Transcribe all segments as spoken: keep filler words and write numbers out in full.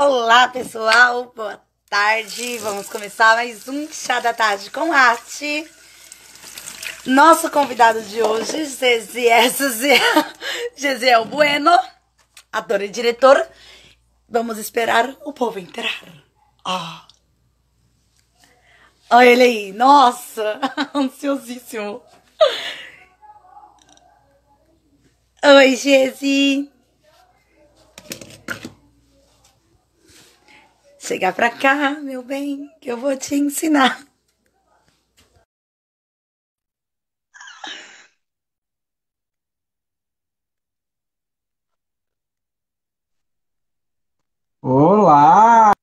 Olá, pessoal, boa tarde. Vamos começar mais um Chá da Tarde com Arte. Nosso convidado de hoje, Gesiel, Gesiel Bueno, ator e diretor. Vamos esperar o povo entrar. Ah. Olha ele aí, nossa, ansiosíssimo. Oi, Gesi. Chega pra cá, meu bem, que eu vou te ensinar. Olá!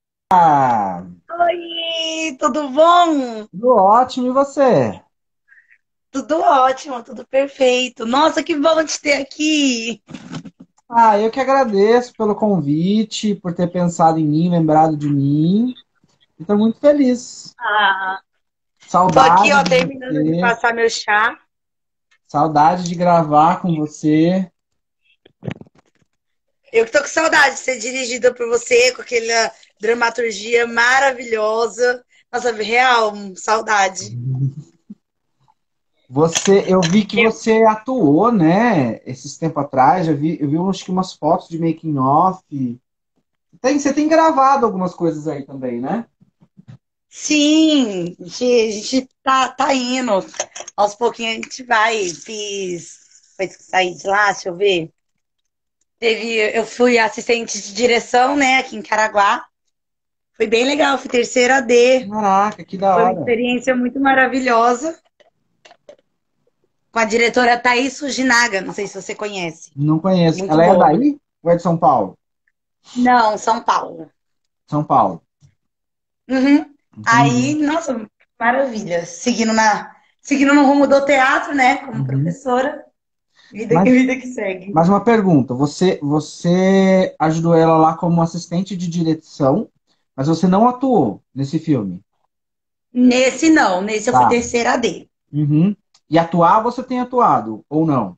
Oi, tudo bom? Tudo ótimo, e você? Tudo ótimo, tudo perfeito. Nossa, que bom te ter aqui. Ah, eu que agradeço pelo convite, por ter pensado em mim, lembrado de mim. Estou muito feliz. Ah, tô aqui, Saudade ó, de terminando de você, passar meu chá. saudade de gravar com você. Eu que tô com saudade de ser dirigida por você, com aquela dramaturgia maravilhosa. Nossa, real, saudade. Você, eu vi que Eu- você atuou, né? Esses tempos atrás, eu vi, eu vi acho que umas fotos de making off. Tem, você tem gravado algumas coisas aí também, né? sim, a gente, a gente tá, tá indo. Aos pouquinhos a gente vai. Fiz. Depois que saí de lá, deixa eu ver. Teve, eu fui assistente de direção, né, aqui em Caraguá. Foi bem legal, fui terceira A D. Caraca, que da Foi uma hora. experiência muito maravilhosa com a diretora Thaís Fujinaga, não sei se você conhece. Não conheço. Muito Ela é boa. daí ou é de São Paulo? Não, São Paulo. São Paulo. Uhum. Aí, Entendi. nossa, maravilha. Seguindo na, seguindo no rumo do teatro, né, como Uhum. professora. Vida que Mas, vida que segue. mas uma pergunta, você, você ajudou ela lá como assistente de direção, mas você não atuou nesse filme, Nesse não, nesse eu fui tá? terceira A D. Uhum. E atuar você tem atuado, ou não?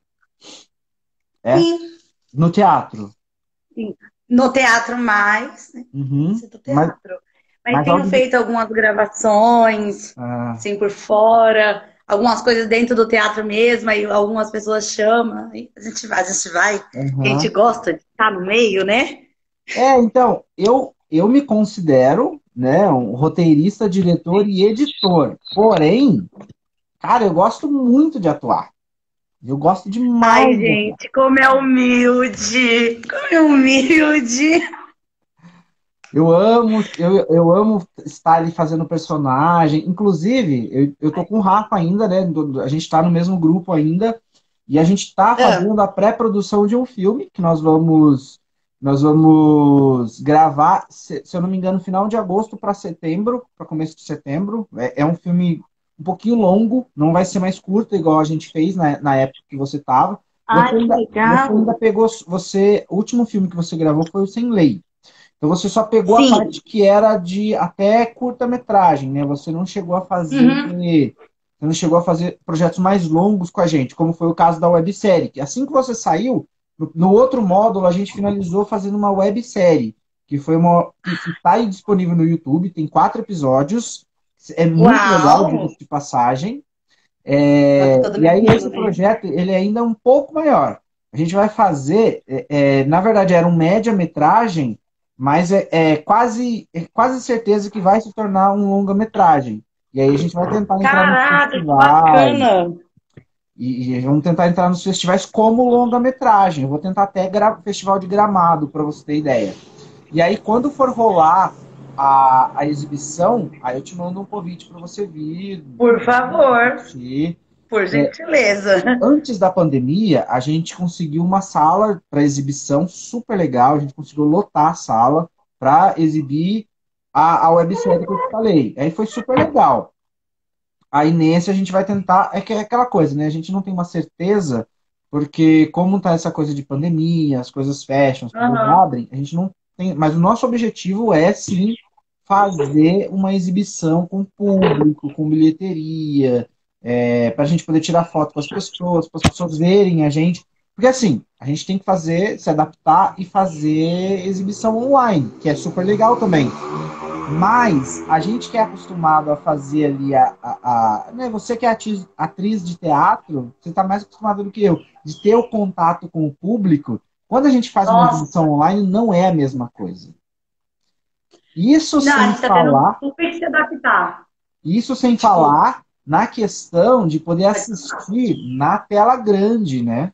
É? Sim, No teatro. sim. No teatro mais, né? Uhum. Esse do Mas, teatro. Mas mas tenho audio... feito algumas gravações, ah, assim, por fora, algumas coisas dentro do teatro mesmo, aí algumas pessoas chamam, aí a gente vai, a gente vai, a gente aham. gosta de estar no meio, né? É, então, eu, eu me considero, né, um roteirista, diretor e editor. Porém, cara, eu gosto muito de atuar. Eu gosto Ai, demais de atuar. gente, como é humilde, como é humilde. Eu amo, eu, eu amo estar ali fazendo personagem. Inclusive, eu, eu tô com o Rafa ainda, né? do- A gente tá no mesmo grupo ainda. E a gente tá Ah, fazendo a pré-produção de um filme que nós vamos, nós vamos gravar, se, se eu não me engano, final de agosto para setembro, para começo de setembro. É, é um filme um pouquinho longo, não vai ser mais curto, igual a gente fez na, na época que você tava. Você ai, que ainda, você ainda legal. pegou, você, o último filme que você gravou foi o Sem Lei. Então você só pegou a Sim. parte que era de até curta-metragem, né? Você não chegou a fazer, Uhum. você não chegou a fazer projetos mais longos com a gente, como foi o caso da websérie. Que assim que você saiu, no, no outro módulo a gente finalizou fazendo uma websérie, que foi uma que está aí disponível no YouTube, tem quatro episódios, é muito legal, Uau! diga-se de passagem. Nossa, É, todo e aí esse menino, né? projeto ele é ainda um pouco maior. A gente vai fazer, é, é, na verdade era um média-metragem, mas é, é quase é quase certeza que vai se tornar um longa-metragem. E aí a gente vai tentar entrar nos Caraca, que festivais bacana! e, e vamos tentar entrar nos festivais como longa-metragem. Eu vou tentar até gra festival de Gramado para você ter ideia. E aí quando for rolar a, a exibição, aí eu te mando um convite para você vir, Por favor, assistir. por gentileza. Antes da pandemia, a gente conseguiu uma sala para exibição super legal. A gente conseguiu lotar a sala para exibir a, a websérie que eu te falei. Aí foi super legal. Aí nesse a gente vai tentar. É que é aquela coisa, né? A gente não tem uma certeza, porque como tá essa coisa de pandemia, as coisas fecham, as coisas Aham. abrem, a gente não tem. Mas o nosso objetivo é sim fazer uma exibição com público, com bilheteria, é, para a gente poder tirar foto com as pessoas, para as pessoas verem a gente. Porque assim, a gente tem que fazer, se adaptar e fazer exibição online, que é super legal também. Mas a gente que é acostumado a fazer ali a. a, a né, você que é atriz, atriz de teatro, você está mais acostumado do que eu, de ter o contato com o público. Quando a gente faz uma Nossa, exibição online, não é a mesma coisa. Isso não, a sem gente tá tendo falar, super que se adaptar. isso sem Tipo, falar na questão de poder assistir na tela grande, né?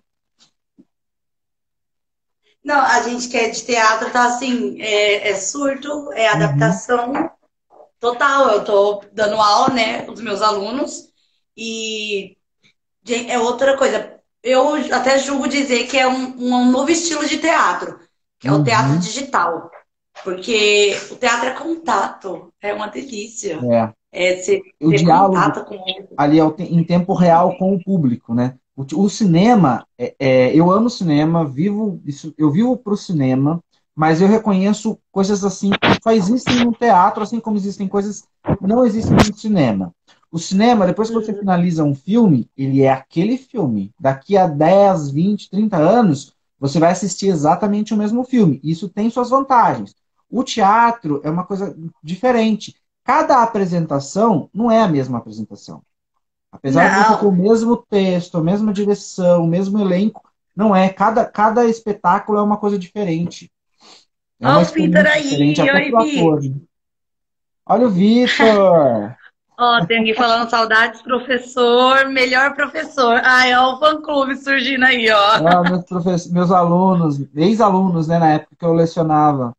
não, a gente que é de teatro tá assim, é, é surto, é Uhum, adaptação total. Eu tô dando aula, né, com os meus alunos e gente, é outra coisa. Eu até julgo dizer que é um, um novo estilo de teatro, que é o teatro uhum, digital. Porque o teatro é contato, é uma delícia. é. É, você O ter diálogo contato com ele. ali ao te- em tempo real com o público, né? O, ti- o cinema, é, é, eu amo cinema, vivo isso, eu vivo para o cinema, mas eu reconheço coisas assim que só existem no teatro, assim como existem coisas que não existem no cinema. O cinema, depois que você finaliza um filme, ele é aquele filme. Daqui a dez, vinte, trinta anos, você vai assistir exatamente o mesmo filme. Isso tem suas vantagens. O teatro é uma coisa diferente. Cada apresentação não é a mesma apresentação. Apesar de você ter o Não. mesmo texto, a mesma direção, o mesmo elenco, não é. Cada, cada espetáculo é uma coisa diferente. É uma Olha o Vitor experiência diferente, aí. até Oi, para o ator. Vi. Né? Olha o Vitor! Ó, tem aqui falando saudades, professor, melhor professor. Ai, ó, o fã-clube surgindo aí, ó. Ah, meus, professores, meus alunos, ex-alunos, né, na época que eu lecionava.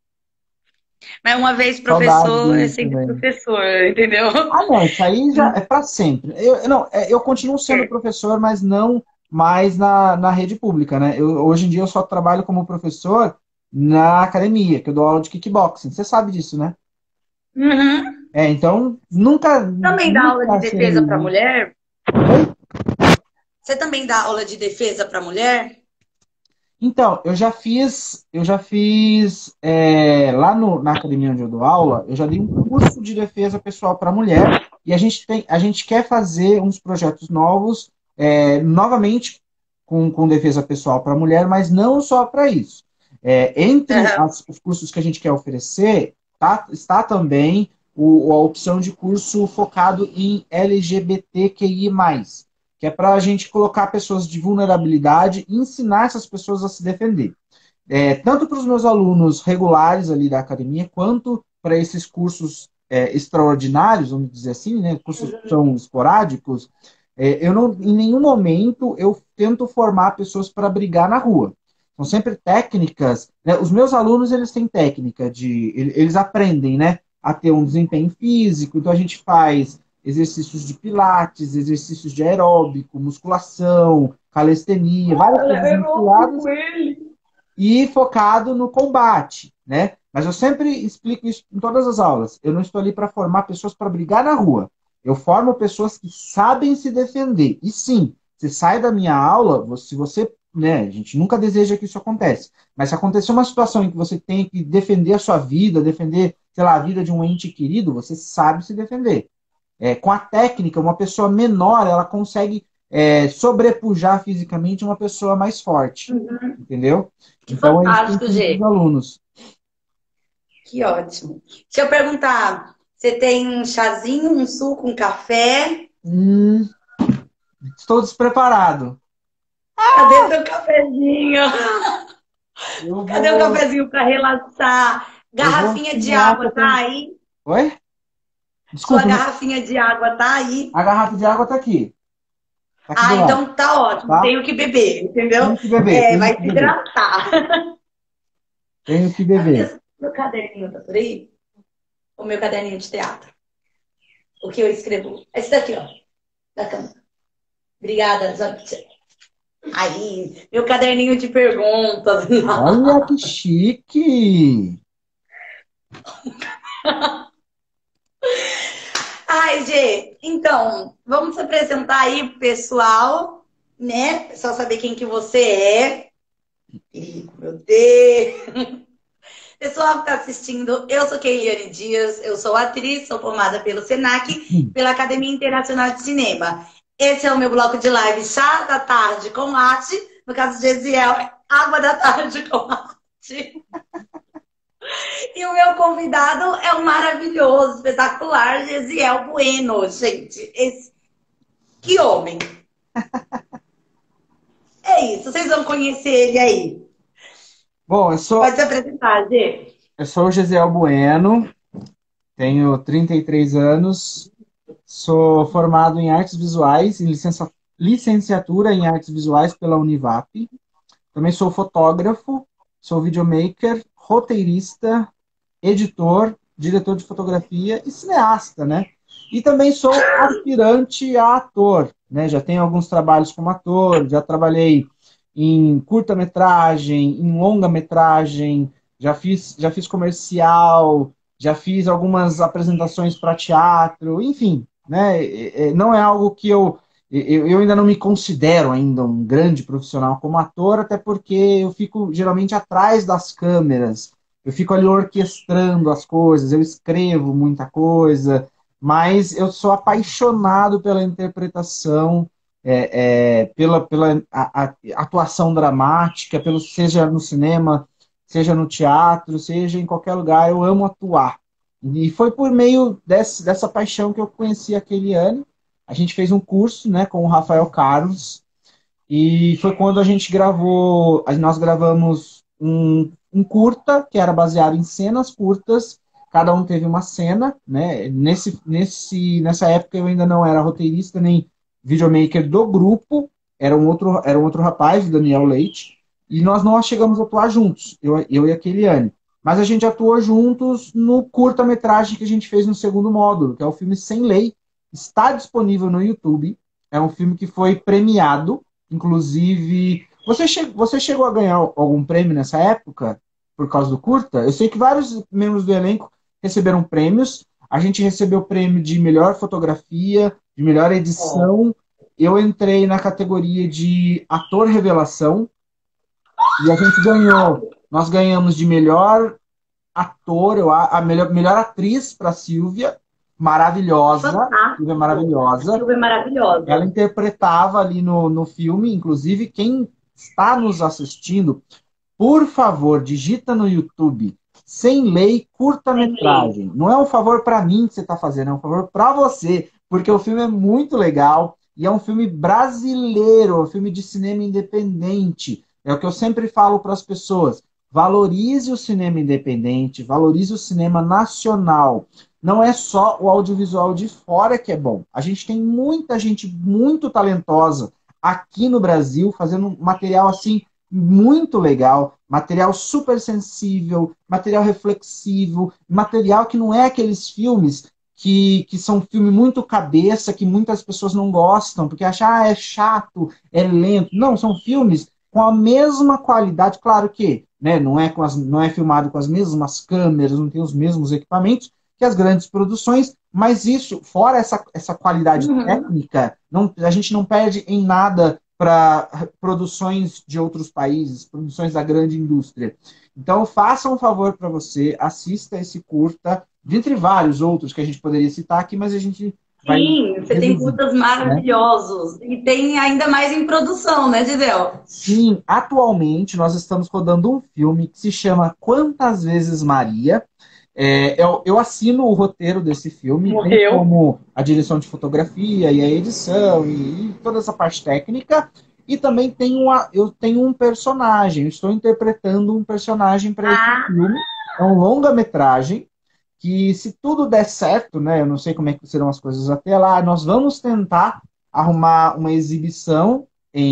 Mas uma vez Saudade professor, é deles sempre também. professor, entendeu? Ah, não, isso aí já é para sempre. Eu, não, é, eu continuo sendo É. professor, mas não mais na, na rede pública, né? Eu, hoje em dia eu só trabalho como professor na academia, que eu dou aula de kickboxing. Você sabe disso, né? Uhum. É, então nunca, Também dá aula de nunca defesa serei. para mulher? Oi? Você também dá aula de defesa para mulher? Então, eu já fiz, eu já fiz é, lá no, na academia onde eu dou aula, eu já dei um curso de defesa pessoal para mulher e a gente tem, a gente quer fazer uns projetos novos, é, novamente com, com defesa pessoal para mulher, mas não só para isso. É, entre Uhum. as- os cursos que a gente quer oferecer, tá, está também o, a opção de curso focado em L G B T Q I mais, que é para a gente colocar pessoas de vulnerabilidade e ensinar essas pessoas a se defender. É, tanto para os meus alunos regulares ali da academia, quanto para esses cursos é, extraordinários, vamos dizer assim, né, cursos que são esporádicos, é, eu não, em nenhum momento eu tento formar pessoas para brigar na rua. São sempre técnicas, né, os meus alunos eles têm técnica de, eles aprendem, né, a ter um desempenho físico, então a gente faz exercícios de pilates, exercícios de aeróbico, musculação, calistenia, várias Ela coisas é louco misturadas com ele. e focado no combate, né? Mas eu sempre explico isso em todas as aulas. Eu não estou ali para formar pessoas para brigar na rua. Eu formo pessoas que sabem se defender. E sim, você sai da minha aula, se você, né, a gente nunca deseja que isso aconteça, mas se acontecer uma situação em que você tem que defender a sua vida, defender, sei lá, a vida de um ente querido, você sabe se defender. É, com a técnica, uma pessoa menor, ela consegue é, sobrepujar fisicamente uma pessoa mais forte, entendeu? Que Então é isso que eu fantástico, ensino para os Gê. alunos. Que ótimo. Deixa eu perguntar, você tem um chazinho, um suco, um café? Hum, estou despreparado. Cadê seu cafezinho? Eu Cadê o vou, cafezinho para relaxar? eu vou Garrafinha de ensinar que água eu tá tenho. aí? Oi? Sua Desculpe, não- garrafinha de água tá aí? a garrafa de água está aqui. Está aqui do Ah, lado, então tá ótimo. tá? Tenho que beber, entendeu? Tenho que beber, É, tenho vai que se beber. hidratar. Tenho que A beber. minha, meu caderninho tá por aí? O meu caderninho de teatro. O que eu escrevo? Esse daqui, ó. Da cama. Obrigada, Zóia. Aí, meu caderninho de perguntas. Olha que chique! Ai, Gê, então, vamos se apresentar aí pro pessoal, né? Só saber quem que você é. Perigo, meu Deus! Pessoal que está assistindo, eu sou Keiliane Dias, eu sou atriz, sou formada pelo SENAC, Hum, pela Academia Internacional de Cinema. Esse é o meu bloco de live Chá da Tarde com Arte, No caso de Gesiel, é Água da Tarde com Arte. E o meu convidado é o maravilhoso, espetacular Gesiel Bueno, gente. Esse... Que homem! É isso, vocês vão conhecer ele aí. Bom, eu sou, Pode se apresentar, Gê. eu sou o Gesiel Bueno, tenho trinta e três anos, sou formado em artes visuais, em licença, licenciatura em artes visuais pela Univap. Também sou fotógrafo, sou videomaker, roteirista, editor, diretor de fotografia e cineasta, né? E também sou aspirante a ator, né? Já tenho alguns trabalhos como ator, já trabalhei em curta-metragem, em longa-metragem, já fiz, já fiz comercial, já fiz algumas apresentações para teatro, enfim, né? Não é algo que eu eu, eu ainda não me considero ainda um grande profissional como ator, até porque eu fico geralmente atrás das câmeras. Eu fico ali orquestrando as coisas, eu escrevo muita coisa, mas eu sou apaixonado pela interpretação, é, é, pela, pela a, a atuação dramática, pelo, seja no cinema, seja no teatro, seja em qualquer lugar, eu amo atuar. E foi por meio desse, dessa paixão que eu conheci a Keliane. A gente fez um curso, né, com o Rafael Carlos, e foi quando a gente gravou, nós gravamos um, um curta, que era baseado em cenas curtas, cada um teve uma cena, né? Nesse, nesse, nessa época eu ainda não era roteirista nem videomaker do grupo, era um outro, era um outro rapaz, o Daniel Leite, e nós não chegamos a atuar juntos, eu, eu e a Keliane. Mas a gente atuou juntos no curta-metragem que a gente fez no segundo módulo, que é o filme Sem Lei, está disponível no YouTube, é um filme que foi premiado. Inclusive, você, che você chegou a ganhar algum prêmio nessa época por causa do curta? Eu sei que vários membros do elenco receberam prêmios. A gente recebeu o prêmio de melhor fotografia, de melhor edição. Eu entrei na categoria de ator revelação e a gente ganhou. Nós ganhamos de melhor ator, eu, a a melhor, melhor atriz para Silvia, maravilhosa. Fantástico. Silvia maravilhosa. Silvia maravilhosa. Ela interpretava ali no, no filme, inclusive quem está nos assistindo, por favor, digita no YouTube Sem Lei curta-metragem. Não é um favor para mim que você está fazendo, é um favor para você, porque o filme é muito legal e é um filme brasileiro, é um filme de cinema independente. É o que eu sempre falo para as pessoas. Valorize o cinema independente, valorize o cinema nacional. Não é só o audiovisual de fora que é bom. A gente tem muita gente muito talentosa aqui no Brasil, fazendo material assim muito legal, material super sensível, material reflexivo, material que não é aqueles filmes que, que são filme muito cabeça, que muitas pessoas não gostam, porque acham, ah, é chato, é lento. Não, são filmes com a mesma qualidade, claro que, né, não é, com as, não é filmado com as mesmas câmeras, não tem os mesmos equipamentos que as grandes produções, mas isso, fora essa, essa qualidade uhum. técnica, não, a gente não perde em nada para produções de outros países, produções da grande indústria. Então, faça um favor para você, assista esse curta, dentre vários outros que a gente poderia citar aqui, mas a gente vai... Sim, você reduzir, tem curtas maravilhosos, né? E tem ainda mais em produção, né, Gisel? Sim, atualmente nós estamos rodando um filme que se chama Quantas Vezes Maria. É, eu, eu assino o roteiro desse filme, bem como a direção de fotografia e a edição e, e toda essa parte técnica. E também tenho, uma, eu tenho um personagem, eu estou interpretando um personagem para esse ah. filme. É um longa-metragem que, se tudo der certo, né, eu não sei como é que serão as coisas até lá, nós vamos tentar arrumar uma exibição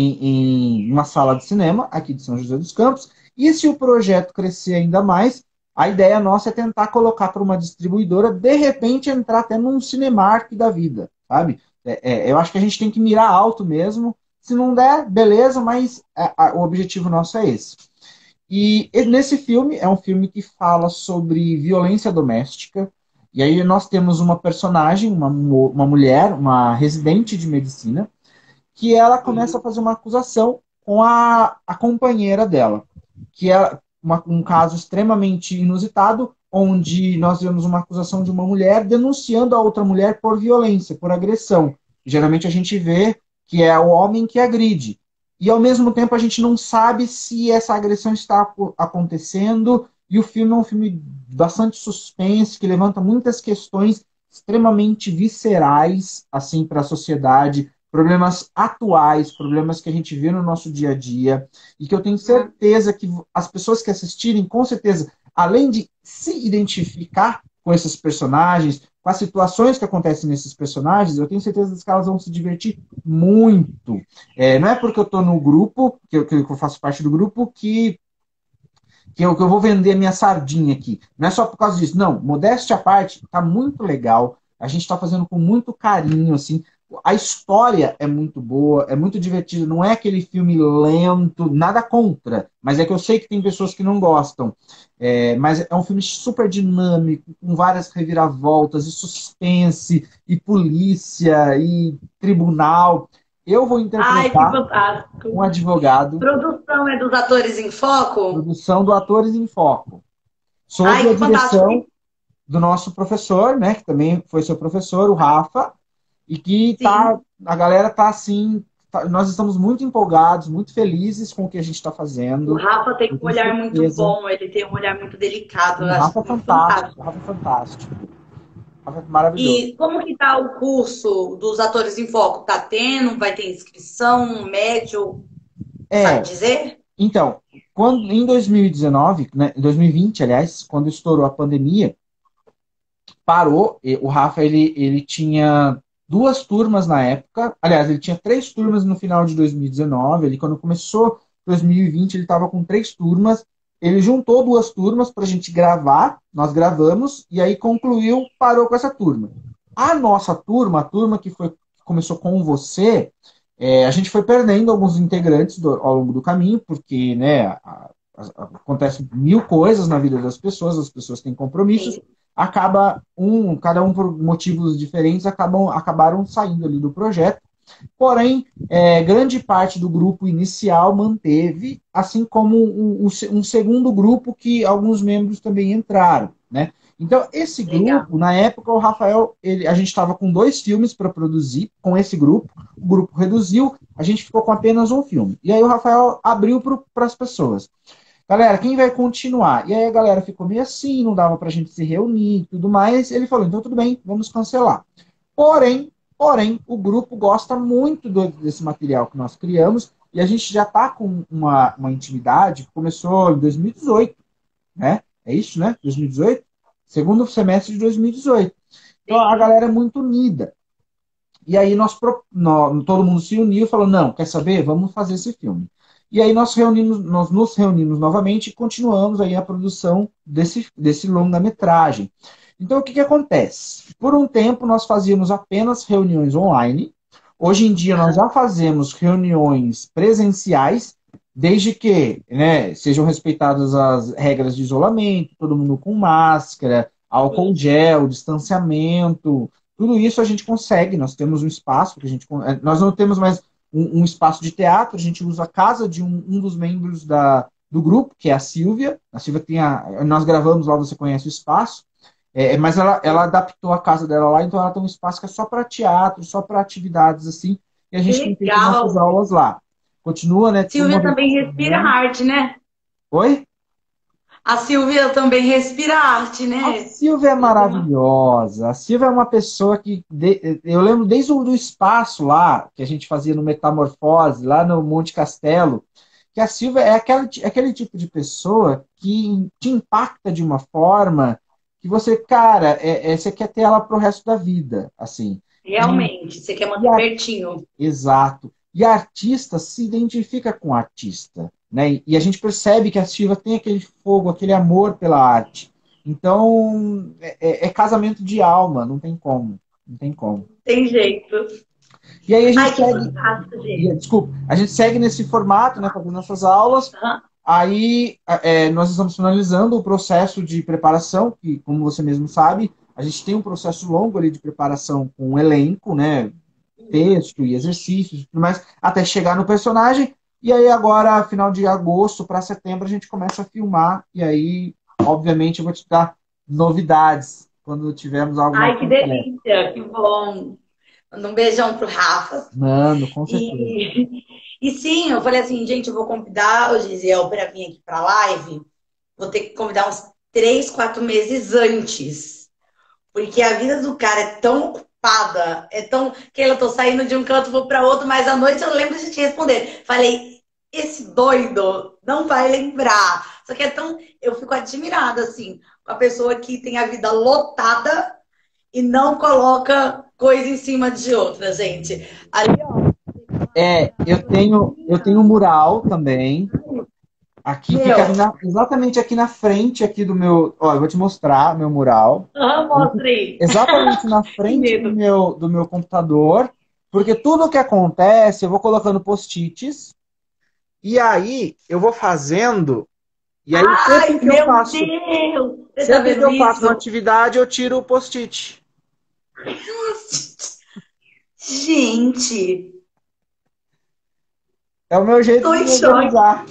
em, em uma sala de cinema aqui de São José dos Campos. E se o projeto crescer ainda mais, a ideia nossa é tentar colocar para uma distribuidora, de repente entrar até num Cinemark da vida, sabe? É, é, eu acho que a gente tem que mirar alto mesmo. Se não der, beleza, mas é, a, o objetivo nosso é esse. E nesse filme, é um filme que fala sobre violência doméstica. E aí nós temos uma personagem, uma, uma mulher, uma residente de medicina, que ela começa a fazer uma acusação com a, a companheira dela, que é uma, um caso extremamente inusitado, onde nós vemos uma acusação de uma mulher denunciando a outra mulher por violência, por agressão. Geralmente a gente vê que é o homem que agride. e ao mesmo tempo a gente não sabe se essa agressão está aco- acontecendo, e o filme é um filme bastante suspense, que levanta muitas questões extremamente viscerais assim para a sociedade, problemas atuais, problemas que a gente vê no nosso dia a dia, e que eu tenho Hum. certeza que as pessoas que assistirem, com certeza, além de se identificar com esses personagens, com as situações que acontecem nesses personagens, eu tenho certeza que elas vão se divertir muito. É, não é porque eu estou no grupo, que eu, que eu faço parte do grupo, que, que, eu, que eu vou vender a minha sardinha aqui. Não é só por causa disso. Não, modéstia à parte, tá muito legal. A gente está fazendo com muito carinho, assim. A história é muito boa, é muito divertido. Não é aquele filme lento, nada contra. Mas é que eu sei que tem pessoas que não gostam. É, mas é um filme super dinâmico, com várias reviravoltas, e suspense, e polícia, e tribunal. Eu vou Ai, que interpretar um fantástico. advogado, Produção é dos atores em foco? produção do Atores em Foco, sob Ai, a que fantástico. direção do nosso professor, né, que também foi seu professor, o Rafa, e que tá, Sim. a galera tá assim, tá- nós estamos muito empolgados, muito felizes com o que a gente está O fazendo. Rafa tem Eu um tenho olhar muito certeza. bom, ele tem um olhar muito delicado, eu O Rafa acho é muito fantástico, fantástico. o Rafa é fantástico. O Rafa é maravilhoso. E como que tá o curso dos atores em foco? Tá tendo? Vai ter inscrição? Médio? Sabe É, dizer? então, quando, em dois mil e dezenove, né, em dois mil e vinte, aliás, quando estourou a pandemia, parou. O Rafa ele, ele tinha duas turmas na época. Aliás, ele tinha três turmas no final de dois mil e dezenove. Ele, quando começou dois mil e vinte, ele estava com três turmas. Ele juntou duas turmas para a gente gravar. Nós gravamos e aí concluiu, parou com essa turma. A nossa turma, a turma que foi que começou com você, é, a gente foi perdendo alguns integrantes do, ao longo do caminho, porque né, a, a, a, acontece mil coisas na vida das pessoas, as pessoas têm compromissos, Sim. acaba um, cada um por motivos diferentes, acabam, acabaram saindo ali do projeto. Porém, é, grande parte do grupo inicial manteve, assim como um, um, um segundo grupo que alguns membros também entraram, né? Então, esse Legal. grupo, na época, o Rafael, ele, a gente estava com dois filmes para produzir com esse grupo, o grupo reduziu, a gente ficou com apenas um filme. E aí o Rafael abriu para as pessoas. Galera, quem vai continuar? E aí a galera ficou meio assim, não dava pra gente se reunir e tudo mais. Ele falou, então tudo bem, vamos cancelar. Porém, porém, o grupo gosta muito do- desse material que nós criamos e a gente já está com uma, uma intimidade que começou em dois mil e dezoito, né? É isso, né? dois mil e dezoito? Segundo semestre de dois mil e dezoito. Então a Sim. galera é muito unida. E aí nós, nós, todo mundo se uniu e falou, não, quer saber? Vamos fazer esse filme. E aí nós, reunimos, nós nos reunimos novamente e continuamos aí a produção desse, desse longa-metragem. Então o que, que acontece? Por um tempo nós fazíamos apenas reuniões online. Hoje em dia nós Aham. já fazemos reuniões presenciais, desde que né, sejam respeitadas as regras de isolamento, todo mundo com máscara, álcool Sim. gel, distanciamento, tudo isso a gente consegue, nós temos um espaço que a gente. Nós não temos mais um, um espaço de teatro, a gente usa a casa de um, um dos membros da, do grupo, que é a Silvia. A Silvia tem a. Nós gravamos lá, você conhece o espaço. É, mas ela, ela adaptou a casa dela lá, então ela tem um espaço que é só para teatro, só para atividades assim, e a Que gente tem feito nossas legal. aulas lá. Continua, né? Uma Silvia vez por também respira semana. arte, né? Oi? A Silvia também respira arte, A né? Silvia é Ela tem uma... maravilhosa. A Silvia é uma pessoa que. de- eu lembro desde o do espaço lá, que a gente fazia no Metamorfose, lá no Monte Castelo, que a Silvia é aquele, é aquele tipo de pessoa que te impacta de uma forma que você, cara, é, é- você quer ter ela pro resto da vida, assim. E, Realmente, você quer e manter a pertinho. Exato. E a artista se identifica com o artista, né? E a gente percebe que a Silva tem aquele fogo, aquele amor pela arte. Então, é, é- é casamento de alma, não tem como, não tem como. Tem jeito. E aí a gente Ai, que segue, fantástico, e, gente. desculpa, a gente segue nesse formato, né, fazendo nossas aulas. Aham. Aí é, nós estamos finalizando o processo de preparação, que, como você mesmo sabe, a gente tem um processo longo ali de preparação com o elenco, né? Texto e exercícios e tudo mais, até chegar no personagem. E aí agora, final de agosto para setembro, a gente começa a filmar. E aí, obviamente, eu vou te dar novidades quando tivermos algo mais Ai, que concreto. delícia, que bom. Manda um beijão pro Rafa. Mano, com certeza. E E sim, eu falei assim, gente, eu vou convidar o Gisel para vir aqui para live. Vou ter que convidar uns três, quatro meses antes. Porque a vida do cara é tão ocupada, é tão. Que eu tô saindo de um canto, vou para outro, mas à noite eu lembro de te responder. Falei, esse doido não vai lembrar. Só que é tão. Eu fico admirada, assim, com a pessoa que tem a vida lotada e não coloca coisa em cima de outra, gente. Ali, ó. É, eu tenho, eu tenho um mural também. Aqui fica Meu, na- exatamente aqui na frente aqui do meu. Ó, eu vou te mostrar meu mural. ah, mostrei. Exatamente na Que frente do medo. meu, do meu computador, porque tudo que acontece eu vou colocando post-its e aí eu vou fazendo. E aí Ai, sempre que eu meu faço, Deus! Você tá sempre que vendo eu faço uma isso? atividade eu tiro o post-it. Gente, É o meu jeito tô de em me choque. organizar.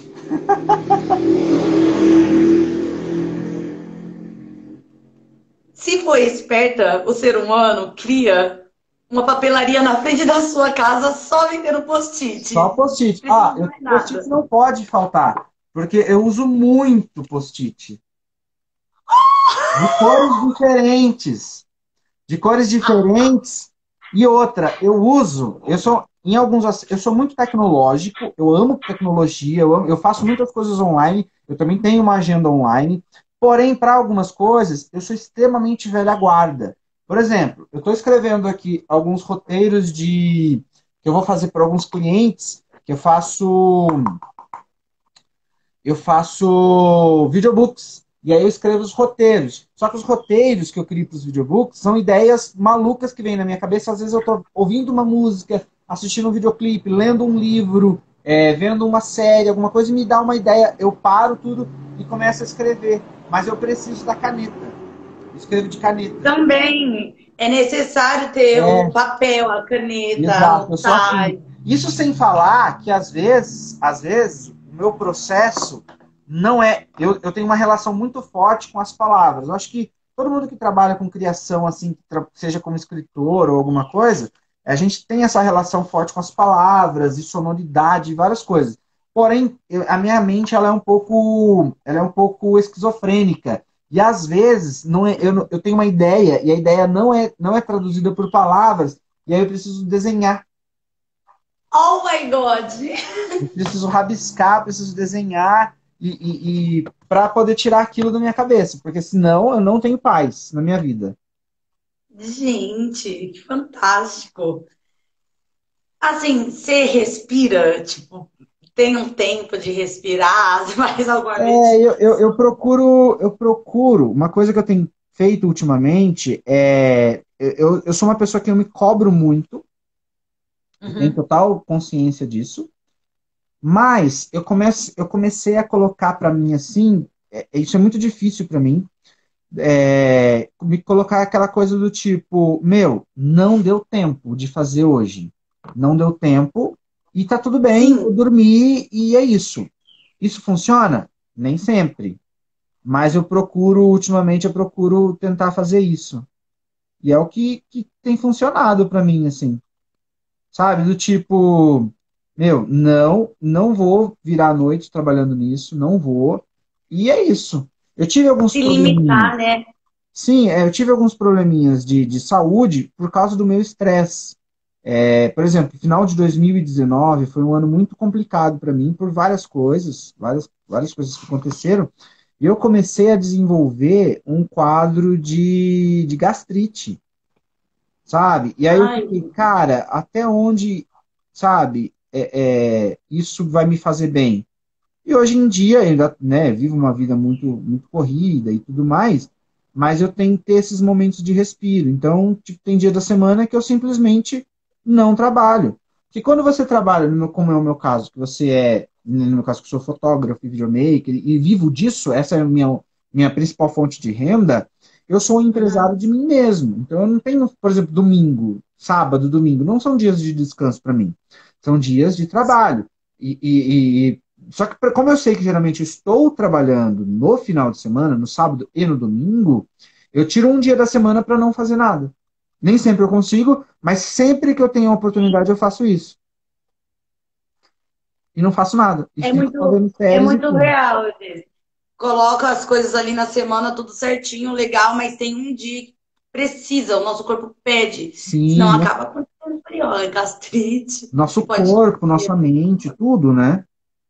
Se for esperta, o ser humano cria uma papelaria na frente da sua casa só vendendo Só post-it. post-it. Precisa Ah, de eu, mais post-it nada. não pode faltar, porque eu uso muito post-it. De cores diferentes. De cores diferentes. E outra, eu uso, eu sou em alguns, ass- eu sou muito tecnológico, eu amo tecnologia, eu, amo- eu faço muitas coisas online, eu também tenho uma agenda online. Porém, para algumas coisas, eu sou extremamente velha guarda. Por exemplo, eu estou escrevendo aqui alguns roteiros de que eu vou fazer para alguns clientes, que eu faço eu faço videobooks. E aí eu escrevo os roteiros. Só que os roteiros que eu crio para os videobooks são ideias malucas que vêm na minha cabeça. Às vezes eu estou ouvindo uma música, assistindo um videoclipe, lendo um livro, é, vendo uma série, alguma coisa, e me dá uma ideia. Eu paro tudo e começo a escrever. Mas eu preciso da caneta. Eu escrevo de caneta. Também é necessário ter o É, papel, a caneta, exato, eu sou anotar. assim. Isso sem falar que às vezes, às vezes, o meu processo não é. Eu, eu tenho uma relação muito forte com as palavras. Eu acho que todo mundo que trabalha com criação, assim, seja como escritor ou alguma coisa, a gente tem essa relação forte com as palavras e sonoridade e várias coisas. Porém, eu, a minha mente ela é um pouco, ela é um pouco esquizofrênica. E às vezes não é, eu, eu tenho uma ideia e a ideia não é, não é traduzida por palavras e aí eu preciso desenhar. Oh my God! Eu preciso rabiscar, preciso desenhar e, e, e para poder tirar aquilo da minha cabeça, porque senão eu não tenho paz na minha vida. Gente, que fantástico! Assim, você respira, tipo, tem um tempo de respirar, faz alguma É, eu, eu, eu meditação. procuro, eu procuro. Uma coisa que eu tenho feito ultimamente é, eu, eu sou uma pessoa que eu me cobro muito, eu tenho Uhum. total consciência disso. Mas eu, comece, eu comecei a colocar para mim assim, é, isso é muito difícil para mim, é, me colocar aquela coisa do tipo, meu, não deu tempo de fazer hoje. Não deu tempo e tá tudo bem, eu Sim, dormi e é isso. Isso funciona? Nem sempre. Mas eu procuro, ultimamente, eu procuro tentar fazer isso. E é o que, que tem funcionado para mim, assim. Sabe? Do tipo, meu, não, não vou virar a noite trabalhando nisso, não vou. E é isso. Eu tive alguns se probleminhas. limitar, né? Sim, é, eu tive alguns probleminhas de, de saúde por causa do meu estresse. É, por exemplo, final de dois mil e dezenove foi um ano muito complicado para mim por várias coisas, várias, várias coisas que aconteceram. E eu comecei a desenvolver um quadro de, de gastrite, sabe? E aí eu Ai, fiquei, cara, até onde, sabe, é, é, isso vai me fazer bem? E hoje em dia, eu ainda, né, vivo uma vida muito, muito corrida e tudo mais, mas eu tenho que ter esses momentos de respiro. Então, tipo, tem dia da semana que eu simplesmente não trabalho. Porque quando você trabalha, no meu- como é o meu caso, que você é, no meu caso, que eu sou fotógrafo e videomaker, e vivo disso, essa é a minha, minha principal fonte de renda, eu sou um uhum. empresário de mim mesmo. Então, eu não tenho, por exemplo, domingo, sábado, domingo, não são dias de descanso para mim. São dias de trabalho. E, e, e só que, pra- como eu sei que geralmente eu estou trabalhando no final de semana, no sábado e no domingo, eu tiro um dia da semana para não fazer nada. Nem sempre eu consigo, mas sempre que eu tenho a oportunidade eu faço isso. e não faço nada. E É fico muito, fazendo é séries e muito filmes. real, gente. Coloca as coisas ali na semana, tudo certinho, legal, mas tem um dia que precisa, o nosso corpo pede. Senão Sim, no- acaba acontecendo frio, gastrite, nosso pode. corpo, nossa mente, tudo, né?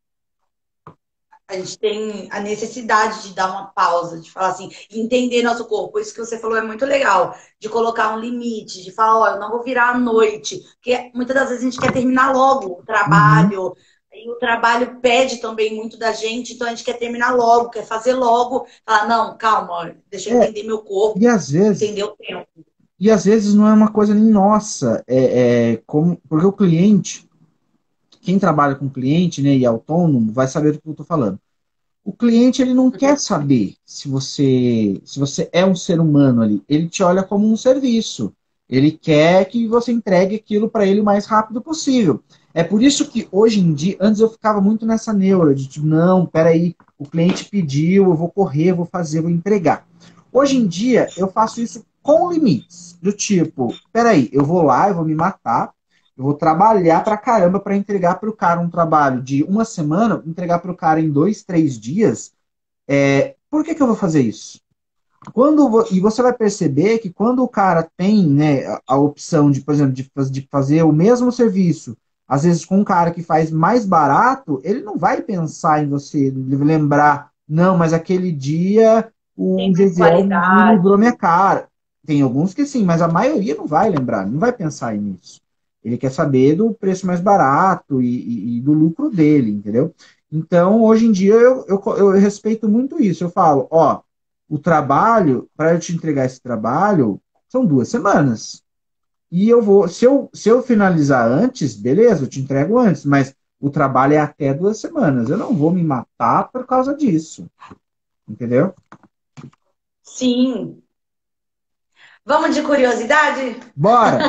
A gente tem a necessidade de dar uma pausa, de falar assim, entender nosso corpo. Isso que você falou é muito legal, de colocar um limite, de falar, ó, eu não vou virar à noite, porque muitas das vezes a gente quer terminar logo o Uhum. trabalho, e o trabalho pede também muito da gente, então a gente quer terminar logo, quer fazer logo, falar, não, calma, deixa eu É, entender meu corpo, e às vezes, entender o tempo. e às vezes não é uma coisa nem nossa, é, é como, porque o cliente, quem trabalha com cliente, né, e é autônomo, vai saber do que eu estou falando. O cliente ele não quer saber se você se você é um ser humano ali. Ele te olha como um serviço. Ele quer que você entregue aquilo para ele o mais rápido possível. É por isso que hoje em dia, antes eu ficava muito nessa neura de tipo, não, peraí, o cliente pediu, eu vou correr, eu vou fazer, eu vou entregar. Hoje em dia eu faço isso com limites, do tipo, peraí, eu vou lá, eu vou me matar, eu vou trabalhar pra caramba para entregar para o cara um trabalho de uma semana, entregar para o cara em dois, três dias. É, por que, que eu vou fazer isso? Quando, e você vai perceber que quando o cara tem, né, a, a opção de, por exemplo, de, de fazer o mesmo serviço, às vezes com um cara que faz mais barato, ele não vai pensar em você, lembrar, não, mas aquele dia o Tem mais Gesiel me livrou minha qualidade. cara. Tem alguns que sim, mas a maioria não vai lembrar, não vai pensar nisso. Ele quer saber do preço mais barato e, e, e do lucro dele, entendeu? Então, hoje em dia, eu, eu, eu respeito muito isso. Eu falo, ó, o trabalho, para eu te entregar esse trabalho, são duas semanas. E eu vou, se eu, se eu finalizar antes, beleza, eu te entrego antes, mas o trabalho é até duas semanas. Eu não vou me matar por causa disso. Entendeu? Sim. Vamos de curiosidade? Bora!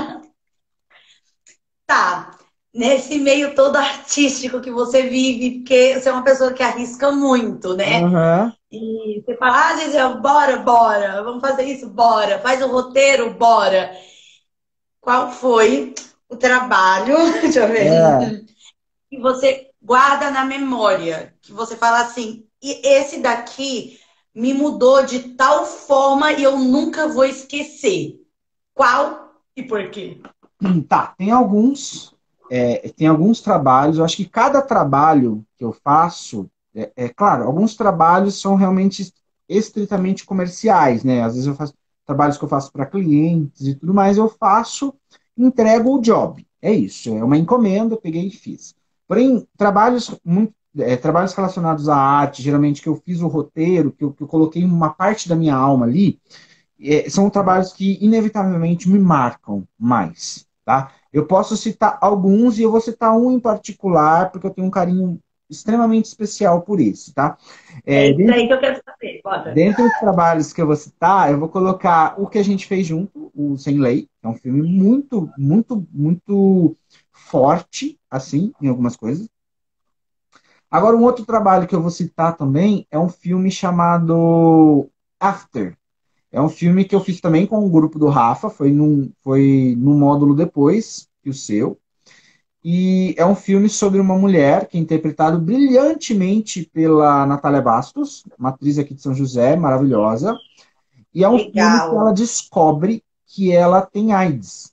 Tá. Nesse meio todo artístico que você vive, porque você é uma pessoa que arrisca muito, né? Aham. E você fala, ah, Gisele, bora, bora, vamos fazer isso, bora, faz o roteiro, bora. Qual foi o trabalho, deixa eu É. ver, que você guarda na memória? Que você fala assim, e esse daqui me mudou de tal forma e eu nunca vou esquecer. Qual e por quê? Hum, Tá, tem alguns, é, tem alguns trabalhos, eu acho que cada trabalho que eu faço, é, é claro, alguns trabalhos são realmente estritamente comerciais, né? Às vezes eu faço trabalhos que eu faço para clientes e tudo mais, eu faço, entrego o job. É isso, é uma encomenda, eu peguei e fiz. Porém, trabalhos muito, é, trabalhos relacionados à arte, geralmente que eu fiz o roteiro, que eu, que eu coloquei uma parte da minha alma ali, é, são trabalhos que inevitavelmente me marcam mais, tá? Eu posso citar alguns e eu vou citar um em particular porque eu tenho um carinho extremamente especial por esse, tá? É É, isso dentre, daí que eu quero saber, bota. dentre os trabalhos que eu vou citar, eu vou colocar o que a gente fez junto, o Sem Lei, que é um filme muito, muito, muito forte, assim, em algumas coisas. Agora, um outro trabalho que eu vou citar também é um filme chamado After. É um filme que eu fiz também com o grupo do Rafa, foi num, foi num módulo depois que o seu. E é um filme sobre uma mulher que é interpretado brilhantemente pela Natália Bastos, uma atriz aqui de São José, maravilhosa. E é um filme que ela Legal. descobre que ela tem AIDS.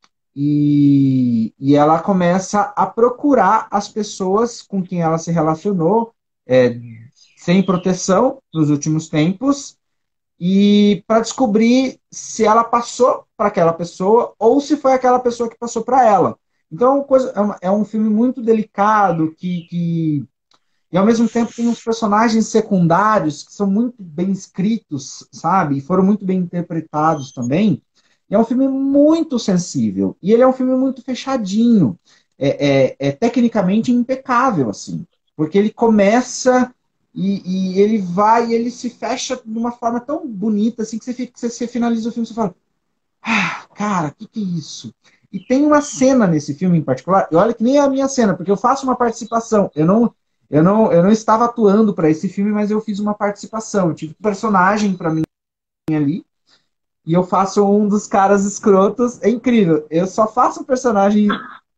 E, e ela começa a procurar as pessoas com quem ela se relacionou, é, sem proteção nos últimos tempos, e para descobrir se ela passou para aquela pessoa ou se foi aquela pessoa que passou para ela. Então, é, uma coisa, é, uma, é um filme muito delicado que, que e ao mesmo tempo tem uns personagens secundários que são muito bem escritos, sabe? E foram muito bem interpretados também. E é um filme muito sensível. E ele é um filme muito fechadinho. É, é, é tecnicamente impecável, assim. Porque ele começa e, e ele vai e ele se fecha de uma forma tão bonita, assim, que você, fica, você, você finaliza o filme e você fala, ah, cara, o que, que é isso? E tem uma cena nesse filme em particular, e olha que nem é a minha cena, porque eu faço uma participação. Eu não, eu não, eu não estava atuando para esse filme, mas eu fiz uma participação. Eu tive um personagem para mim ali, e eu faço um dos caras escrotos. É incrível. Eu só faço um personagem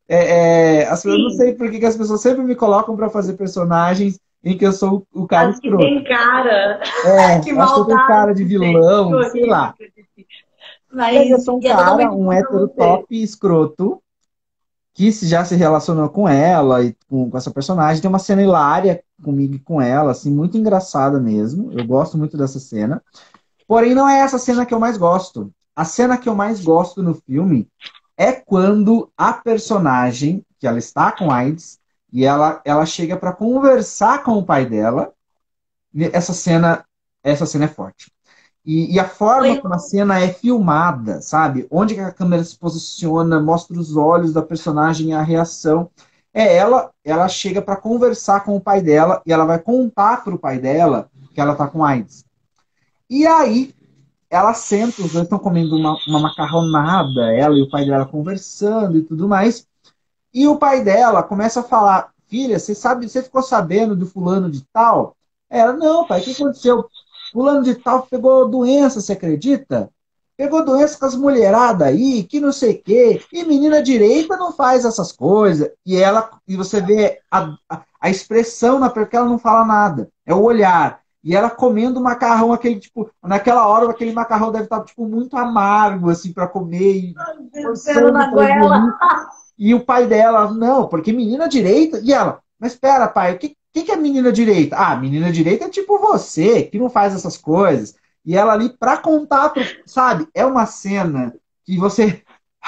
É, é, as, eu não Sim, sei por que que as pessoas sempre me colocam pra fazer personagens em que eu sou o cara acho que escroto. tem cara. É, Que acho que eu tenho maldade, cara de gente. Que vilão, sei horrível. lá. E aí eu Mas sou um e é cara, totalmente um contra hétero você. top escroto, que se- já se relacionou com ela e com, com essa personagem. Tem uma cena hilária comigo e com ela, assim, muito engraçada mesmo. Eu gosto muito dessa cena. Porém, não é essa cena que eu mais gosto. A cena que eu mais gosto no filme é quando a personagem, que ela está com AIDS, e ela, ela chega para conversar com o pai dela. Essa cena, essa cena é forte. E, e a forma Foi como a cena é filmada, sabe? Onde que a câmera se posiciona, mostra os olhos da personagem e a reação. É ela, ela chega para conversar com o pai dela e ela vai contar para o pai dela que ela tá com AIDS. E aí ela senta, os dois estão comendo uma, uma macarronada, ela e o pai dela conversando e tudo mais. E o pai dela começa a falar: filha, você sabe, você ficou sabendo do fulano de tal? Ela, não, pai, o que aconteceu? Fulano de tal pegou doença, você acredita? Pegou doença com as mulheradas aí, que não sei o quê. E menina direita não faz essas coisas. E ela, e você vê a, a, a expressão na porque ela não fala nada. É o olhar. E ela comendo macarrão, aquele tipo, naquela hora aquele macarrão deve estar tipo muito amargo assim para comer e descendo forçando na para goela. engolir. E o pai dela, não, porque menina direita. E ela, mas espera, pai, o que, que, que é menina direita? Ah, menina direita é tipo você, que não faz essas coisas. E ela ali, pra contar, pro, sabe? É uma cena que você.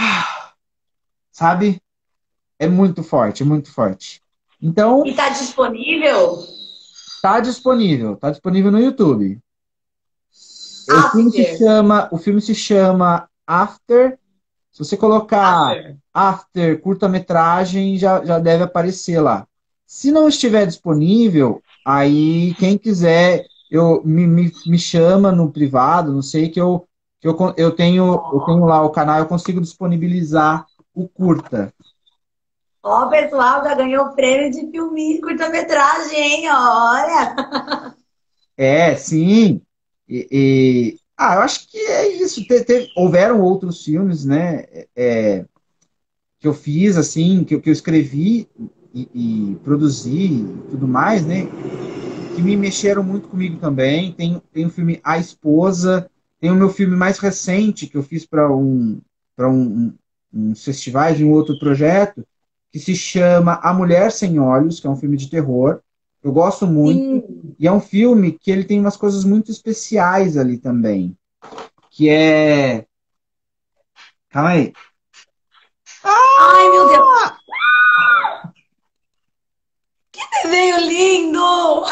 Sabe? É muito forte, é muito forte. E Então, tá disponível? tá disponível. Tá disponível no YouTube. O filme se After. chama, o filme se chama After. Se você colocar After. After curta-metragem, já, já deve aparecer lá. Se não estiver disponível, aí quem quiser, eu me, me, me chama no privado, não sei que eu que eu, con- eu tenho eu tenho lá o canal, eu consigo disponibilizar o curta. Ó, o pessoal já ganhou o prêmio de filme curta-metragem, hein? Olha. É, sim. E, e- ah, eu acho que é isso. Te- te- houveram outros filmes, né? É, que eu fiz, assim, que, eu- que eu escrevi e, e produzi e tudo mais, né? Que me mexeram muito comigo também. Tem, tem o filme A Esposa, tem o meu filme mais recente que eu fiz para um, para um, um, uns festivais de um outro projeto, que se chama A Mulher Sem Olhos, que é um filme de terror. Eu gosto muito. Sim. E é um filme que ele tem umas coisas muito especiais ali também. Que é. Calma aí. Ai, meu Deus. Que desenho lindo!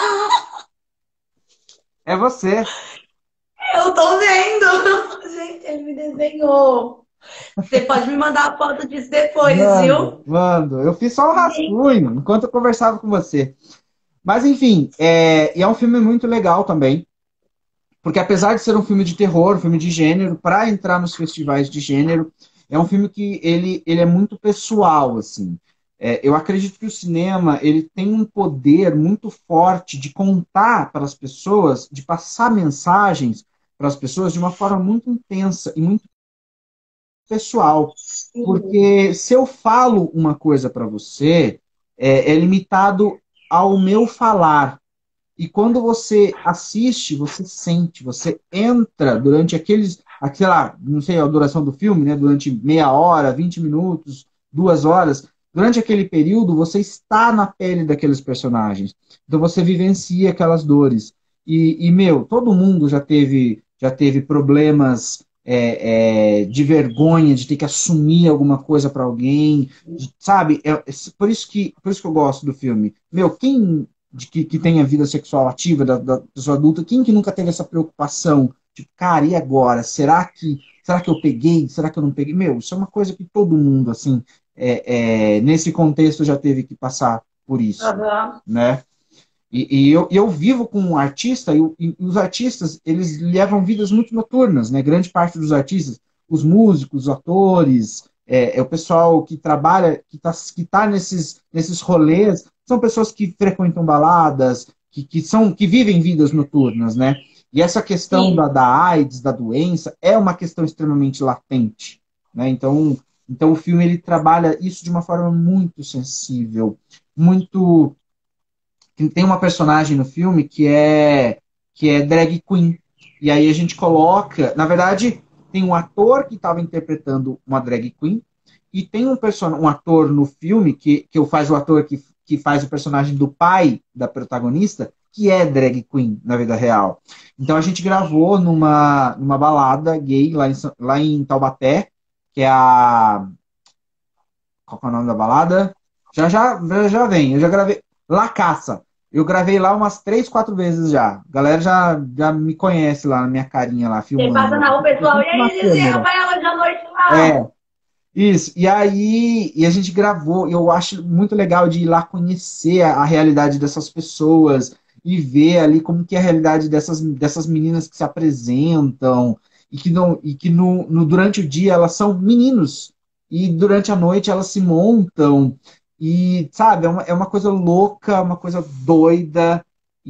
É você. Eu tô vendo. Gente, ele me desenhou. Você pode me mandar a foto disso depois, Mando, viu? mando. Eu fiz só um Gente, rascunho enquanto eu conversava com você. Mas enfim, é, e é um filme muito legal também, porque apesar de ser um filme de terror, um filme de gênero, para entrar nos festivais de gênero, é um filme que ele, ele é muito pessoal, assim. É, eu acredito que o cinema ele tem um poder muito forte de contar para as pessoas, de passar mensagens para as pessoas de uma forma muito intensa e muito pessoal. sim. Porque se eu falo uma coisa para você, é, é limitado ao meu falar. E quando você assiste, você sente, você entra durante aqueles, aquela, não sei a duração do filme, né? Durante meia hora, vinte minutos, duas horas. Durante aquele período, você está na pele daqueles personagens. Então você vivencia aquelas dores. E, e meu, todo mundo já teve, já teve problemas é, é, de vergonha, de ter que assumir alguma coisa para alguém, de- sabe? É, é por isso que, por isso que eu gosto do filme. Meu, quem de que, que tem a vida sexual ativa da, da pessoa adulta, quem que nunca teve essa preocupação? Tipo, cara, e agora? Será que, será que eu peguei? Será que eu não peguei? Meu, isso é uma coisa que todo mundo, assim, é, é, nesse contexto já teve que passar por isso, Aham. né? E, e eu, eu vivo com um artista, e, e os artistas, eles levam vidas muito noturnas, né? Grande parte dos artistas, os músicos, os atores, é, é o pessoal que trabalha, que está que tá nesses, nesses rolês, são pessoas que frequentam baladas, que, que, são, que vivem vidas noturnas, né? E essa questão da, Sim. da AIDS, da doença, é uma questão extremamente latente, né? Então, Então o filme ele trabalha isso de uma forma muito sensível, muito... Tem uma personagem no filme que é que é drag queen. E aí a gente coloca, na verdade, tem um ator que estava interpretando uma drag queen e tem um person... um ator no filme que que eu faz o ator que que faz o personagem do pai da protagonista, que é drag queen na vida real. Então a gente gravou numa numa balada gay lá em, lá em Taubaté, que é a... Qual que é o nome da balada? Já já, já, já vem. Eu já gravei. La Caça. Eu gravei lá umas três, quatro vezes já. A galera já, já me conhece lá na minha carinha lá, Você filmando. passa na rua, pessoal, e aí, Gisele, vai ela de à noite lá. É, isso. E aí, e a gente gravou. E eu acho muito legal de ir lá conhecer a, a realidade dessas pessoas e ver ali como que é a realidade dessas, dessas meninas que se apresentam e que, não, e que no, no, durante o dia elas são meninos. E durante a noite elas se montam. E, sabe, é uma, é uma coisa louca, uma coisa doida.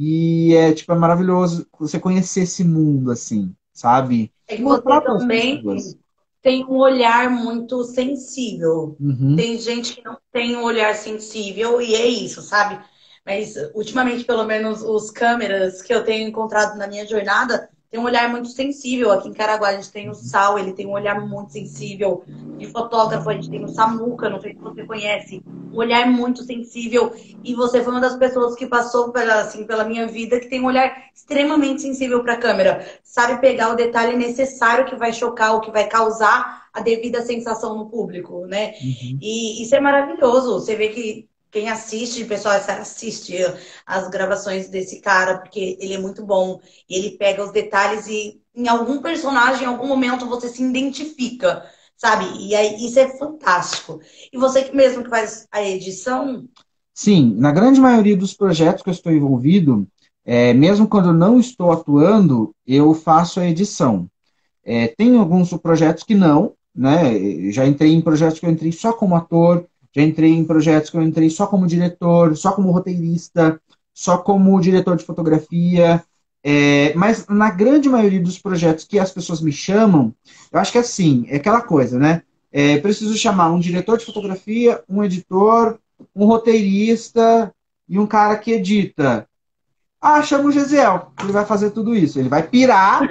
E é, tipo, é maravilhoso você conhecer esse mundo, assim, sabe? É que Mostrar você para as também pessoas. tem um olhar muito sensível. Uhum. Tem gente que não tem um olhar sensível e é isso, sabe? Mas ultimamente, pelo menos, os câmeras que eu tenho encontrado na minha jornada têm um olhar muito sensível. Aqui em Caraguá a gente tem o Sal, ele tem um olhar muito sensível. De fotógrafo a gente tem o Samuca, não sei se você conhece. Um olhar muito sensível. E você foi uma das pessoas que passou pela, assim, pela minha vida que tem um olhar extremamente sensível para a câmera. Sabe pegar o detalhe necessário que vai chocar, o que vai causar a devida sensação no público, né? Uhum. E isso é maravilhoso. Você vê que quem assiste, pessoal, assiste as gravações desse cara, porque ele é muito bom. Ele pega os detalhes e em algum personagem, em algum momento, você se identifica, sabe? E aí isso é fantástico. E você que mesmo que faz a edição? Sim, na grande maioria dos projetos que eu estou envolvido, é, mesmo quando eu não estou atuando, eu faço a edição. É, tem alguns projetos que não, né? Já entrei em projetos que eu entrei só como ator, já entrei em projetos que eu entrei só como diretor, só como roteirista, só como diretor de fotografia. É, mas na grande maioria dos projetos que as pessoas me chamam, eu acho que é assim, é aquela coisa, né? É, preciso chamar um diretor de fotografia, um editor, um roteirista e um cara que edita. Ah, chama o Gesiel, ele vai fazer tudo isso. Ele vai pirar,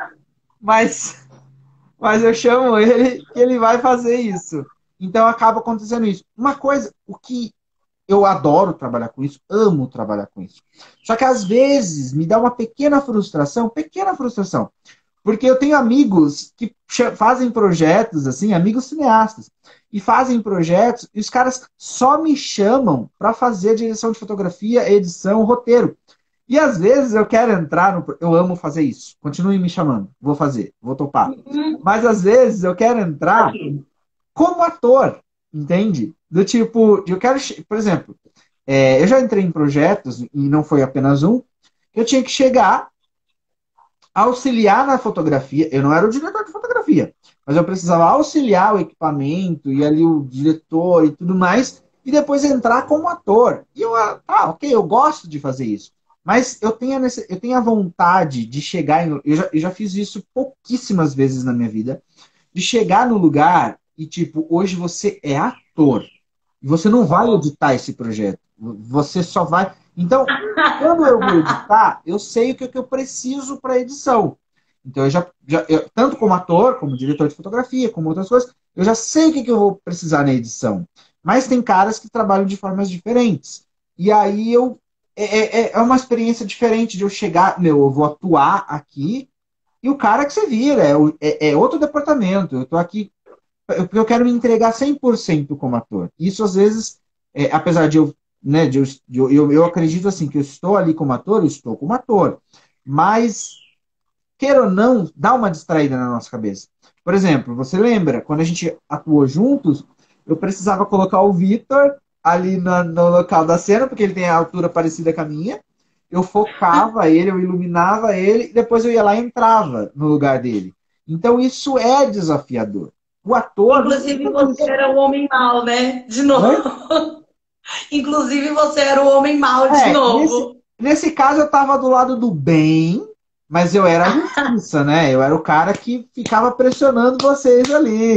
mas mas eu chamo ele que ele vai fazer isso. Então acaba acontecendo isso. Uma coisa, o que eu adoro trabalhar com isso, amo trabalhar com isso. Só que às vezes me dá uma pequena frustração, pequena frustração. Porque eu tenho amigos que fazem projetos, assim, amigos cineastas, e fazem projetos, e os caras só me chamam para fazer direção de fotografia, edição, roteiro. E às vezes eu quero entrar no... Eu amo fazer isso. Continue me chamando. Vou fazer. Vou topar. Uhum. Mas às vezes eu quero entrar Aqui. como ator. Entende? Do tipo... Eu quero... Por exemplo, é, eu já entrei em projetos, e não foi apenas um, que eu tinha que chegar, auxiliar na fotografia. Eu não era o diretor de fotografia. Mas eu precisava auxiliar o equipamento e ali o diretor e tudo mais. E depois entrar como ator. E eu... Ah, ok, eu gosto de fazer isso. Mas eu tenho, a nesse- eu tenho a vontade de chegar em... Eu já, eu já fiz isso pouquíssimas vezes na minha vida. De chegar no lugar e, tipo, hoje você é ator. E você não vai editar esse projeto. Você só vai... Então, quando eu vou editar, eu sei o que, que eu preciso para edição. Então, eu já, já eu- tanto como ator, como diretor de fotografia, como outras coisas, eu já sei o que, que eu vou precisar na edição. Mas tem caras que trabalham de formas diferentes. E aí eu é, é, é uma experiência diferente de eu chegar, meu, eu vou atuar aqui, e o cara que você vira, é, o- é, é outro departamento. Eu tô aqui, eu, eu quero me entregar cem por cento como ator. Isso, às vezes, é, apesar de eu, né, de eu, de eu, eu, eu acredito assim, que eu estou ali como ator, eu estou como ator. Mas, queira ou não, dá uma distraída na nossa cabeça. Por exemplo, você lembra, quando a gente atuou juntos, eu precisava colocar o Vitor ali na- no local da cena, porque ele tem a altura parecida com a minha. Eu focava ele, eu iluminava ele, e depois eu ia lá e entrava no lugar dele. Então isso é desafiador. O ator... Inclusive, você era o homem mau, né? De novo. Oi? Inclusive, você era o homem mau de É, nesse, novo. nesse caso eu estava do lado do bem, mas eu era a justiça, né? Eu era o cara que ficava pressionando vocês ali.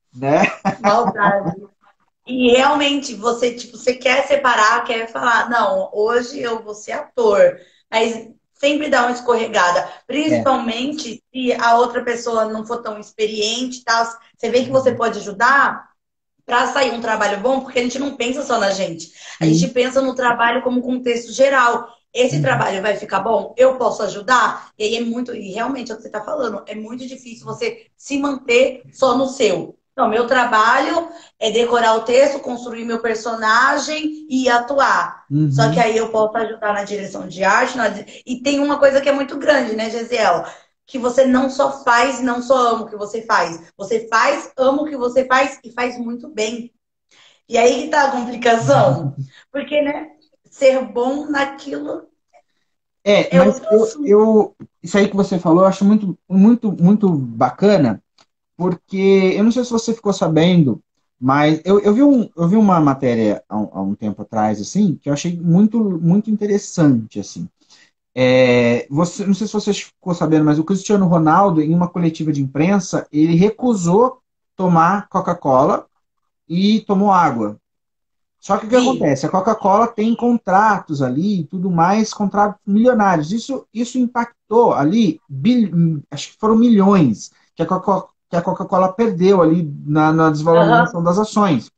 né? Maldade. E realmente você, tipo, você quer separar, quer falar, não, hoje eu vou ser ator, mas sempre dá uma escorregada, É. principalmente se a outra pessoa não for tão experiente e tal. Você vê que você Uhum. pode ajudar para sair um trabalho bom, porque a gente não pensa só na gente, a gente Sim. pensa no trabalho como contexto geral. Esse Uhum. trabalho vai ficar bom? Eu posso ajudar? E aí é muito, e realmente é o que você está falando, é muito difícil você se manter só no seu. Não, meu trabalho é decorar o texto, construir meu personagem e atuar. Só que Uhum. aí eu posso ajudar na direção de arte. Na... E tem uma coisa que é muito grande, né, Gesiel? Que você não só faz e não só ama o que você faz. Você faz, ama o que você faz e faz muito bem. E aí que tá a complicação. Porque, né, ser bom naquilo É, é mas outro eu, assunto. eu, isso aí que você falou, eu acho muito, muito, muito bacana, porque eu não sei se você ficou sabendo, mas eu, eu vi, um, eu vi uma matéria há um, há um tempo atrás, assim, que eu achei muito, muito interessante, assim. É, você, não sei se você ficou sabendo, mas o Cristiano Ronaldo, em uma coletiva de imprensa, ele recusou tomar Coca-Cola e tomou água. Só que o que Vi. acontece? A Coca-Cola tem contratos ali e tudo mais, contratos milionários. Isso, isso impactou ali, bil, acho que foram milhões que a Coca- que a Coca-Cola perdeu ali na, na Aham. desvalorização das ações.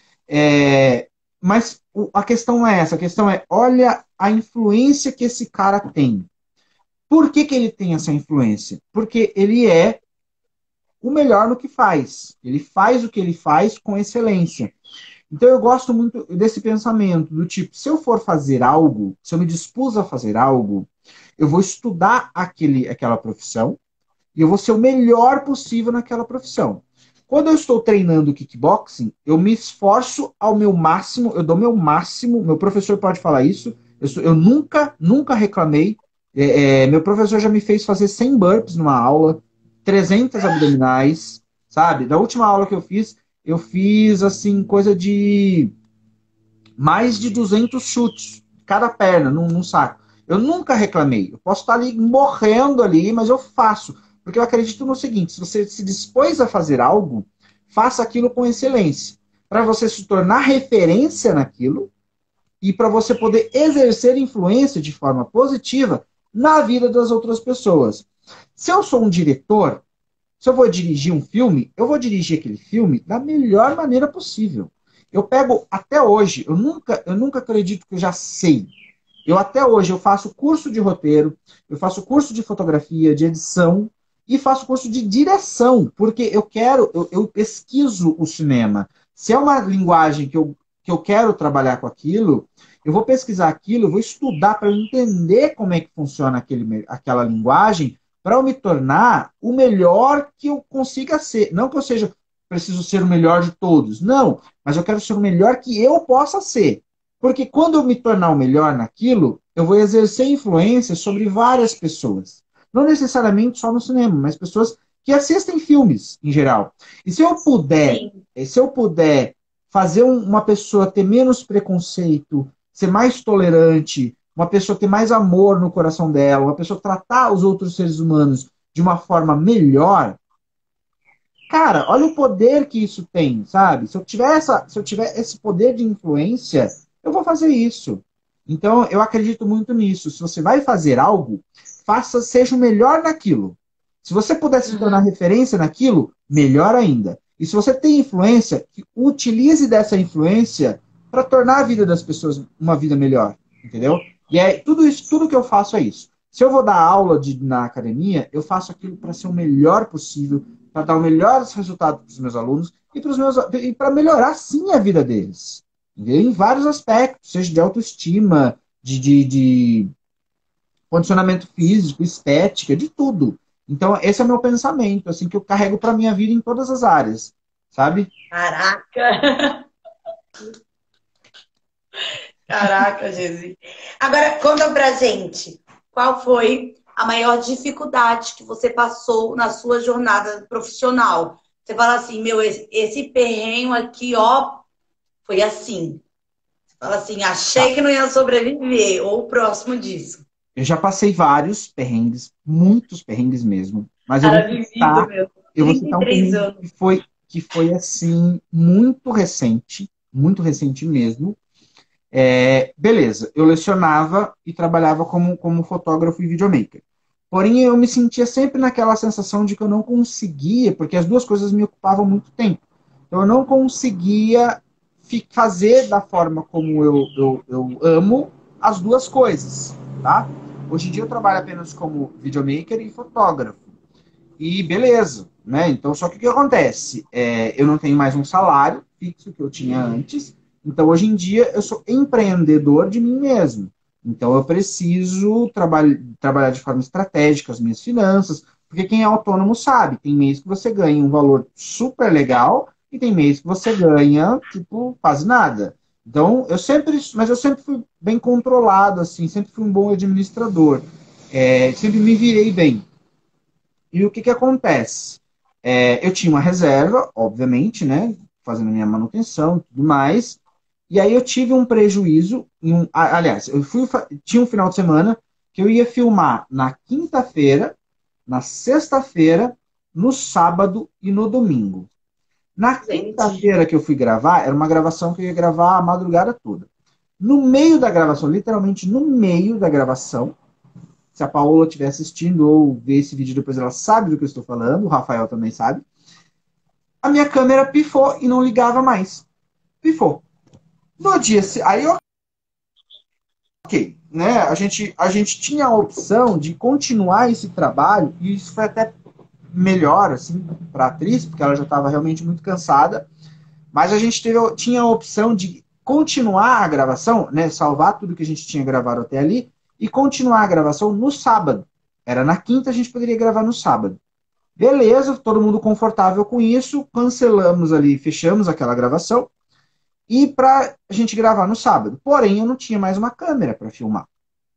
É, mas o- a questão é essa, a questão é, olha a influência que esse cara tem. Por que, que ele tem essa influência? Porque ele é o melhor no que faz. Ele faz o que ele faz com excelência. Então eu gosto muito desse pensamento, do tipo, se eu for fazer algo, se eu me dispus a fazer algo, eu vou estudar aquele, aquela profissão e eu vou ser o melhor possível naquela profissão. Quando eu estou treinando kickboxing, eu me esforço ao meu máximo, eu dou meu máximo, meu professor pode falar isso, eu, sou, eu nunca, nunca reclamei. É, é, meu professor já me fez fazer cem burpees numa aula, trezentos abdominais, sabe? Da última aula que eu fiz, eu fiz, assim, coisa de mais de duzentos chutes, cada perna, num, num saco. Eu nunca reclamei. Eu posso estar ali morrendo ali, mas eu faço. Porque eu acredito no seguinte: se você se dispôs a fazer algo, faça aquilo com excelência. Para você se tornar referência naquilo e para você poder exercer influência de forma positiva na vida das outras pessoas. Se eu sou um diretor, se eu vou dirigir um filme, eu vou dirigir aquele filme da melhor maneira possível. Eu pego até hoje, eu nunca, eu nunca acredito que eu já sei. Eu até hoje eu faço curso de roteiro, eu faço curso de fotografia, de edição e faço curso de direção, porque eu quero, eu, eu pesquiso o cinema. Se é uma linguagem que eu, que eu quero trabalhar com aquilo, eu vou pesquisar aquilo, eu vou estudar para entender como é que funciona aquele, aquela linguagem, para eu me tornar o melhor que eu consiga ser. Não que eu seja preciso ser o melhor de todos, não, mas eu quero ser o melhor que eu possa ser. Porque quando eu me tornar o melhor naquilo, eu vou exercer influência sobre várias pessoas. Não necessariamente só no cinema, mas pessoas que assistem filmes em geral. E se eu puder, Sim. se eu puder fazer uma pessoa ter menos preconceito, ser mais tolerante, uma pessoa ter mais amor no coração dela, uma pessoa tratar os outros seres humanos de uma forma melhor, cara, olha o poder que isso tem, sabe? Se eu tiver essa, se eu tiver esse poder de influência, eu vou fazer isso. Então, eu acredito muito nisso. Se você vai fazer algo, faça, seja o melhor naquilo. Se você puder se tornar Uhum. referência naquilo, melhor ainda. E se você tem influência, utilize dessa influência para tornar a vida das pessoas uma vida melhor, entendeu? E é tudo isso, tudo que eu faço é isso. Se eu vou dar aula de, na academia, eu faço aquilo para ser o melhor possível, para dar o melhor resultado para os meus alunos e para meus e para melhorar sim a vida deles. Entendeu? Em vários aspectos, seja de autoestima, de, de, de condicionamento físico, estética, de tudo. Então, esse é o meu pensamento, assim, que eu carrego para minha vida em todas as áreas, sabe? Caraca! Caraca, Jesus. Agora, conta pra gente, qual foi a maior dificuldade que você passou na sua jornada profissional? Você fala assim, meu, esse, esse perrenho aqui, ó, foi assim. Você fala assim, Tá. achei que não ia sobreviver, ou próximo disso. Eu já passei vários perrengues, muitos perrengues mesmo, mas eu vou Cara, vivido, citar, meu. eu vou trinta citar e um três perrengue anos. que foi, que foi, assim, muito recente, muito recente mesmo. É, beleza, eu lecionava e trabalhava como, como fotógrafo e videomaker. Porém, eu me sentia sempre naquela sensação de que eu não conseguia, porque as duas coisas me ocupavam muito tempo. Então, eu não conseguia fi- fazer da forma como eu, eu, eu amo as duas coisas, tá? Hoje em dia eu trabalho apenas como videomaker e fotógrafo. E beleza, né? Então, só que o que acontece? É, eu não tenho mais um salário fixo que eu tinha antes. Então, hoje em dia, eu sou empreendedor de mim mesmo. Então, eu preciso traba trabalhar de forma estratégica as minhas finanças, porque quem é autônomo sabe, tem mês que você ganha um valor super legal e tem mês que você ganha, tipo, quase nada. Então, eu sempre, mas eu sempre fui bem controlado, assim, sempre fui um bom administrador. É, sempre me virei bem. E o que que acontece? É, eu tinha uma reserva, obviamente, né? Fazendo minha manutenção e tudo mais. E aí eu tive um prejuízo. Em um, a- aliás, eu fui, fa- tinha um final de semana que eu ia filmar na quinta-feira, na sexta-feira, no sábado e no domingo. Na Gente, quinta-feira que eu fui gravar, era uma gravação que eu ia gravar a madrugada toda. No meio da gravação, literalmente no meio da gravação, se a Paola estiver assistindo ou ver esse vídeo depois, ela sabe do que eu estou falando, o Rafael também sabe. A minha câmera pifou e não ligava mais. Pifou. No dia, aí ok, né? A gente, a gente tinha a opção de continuar esse trabalho e isso foi até melhor assim para a atriz, porque ela já estava realmente muito cansada. Mas a gente teve, tinha a opção de continuar a gravação, né? Salvar tudo que a gente tinha gravado até ali e continuar a gravação no sábado. Era na quinta, a gente poderia gravar no sábado. Beleza, todo mundo confortável com isso, cancelamos ali, fechamos aquela gravação e para a gente gravar no sábado. Porém, eu não tinha mais uma câmera para filmar.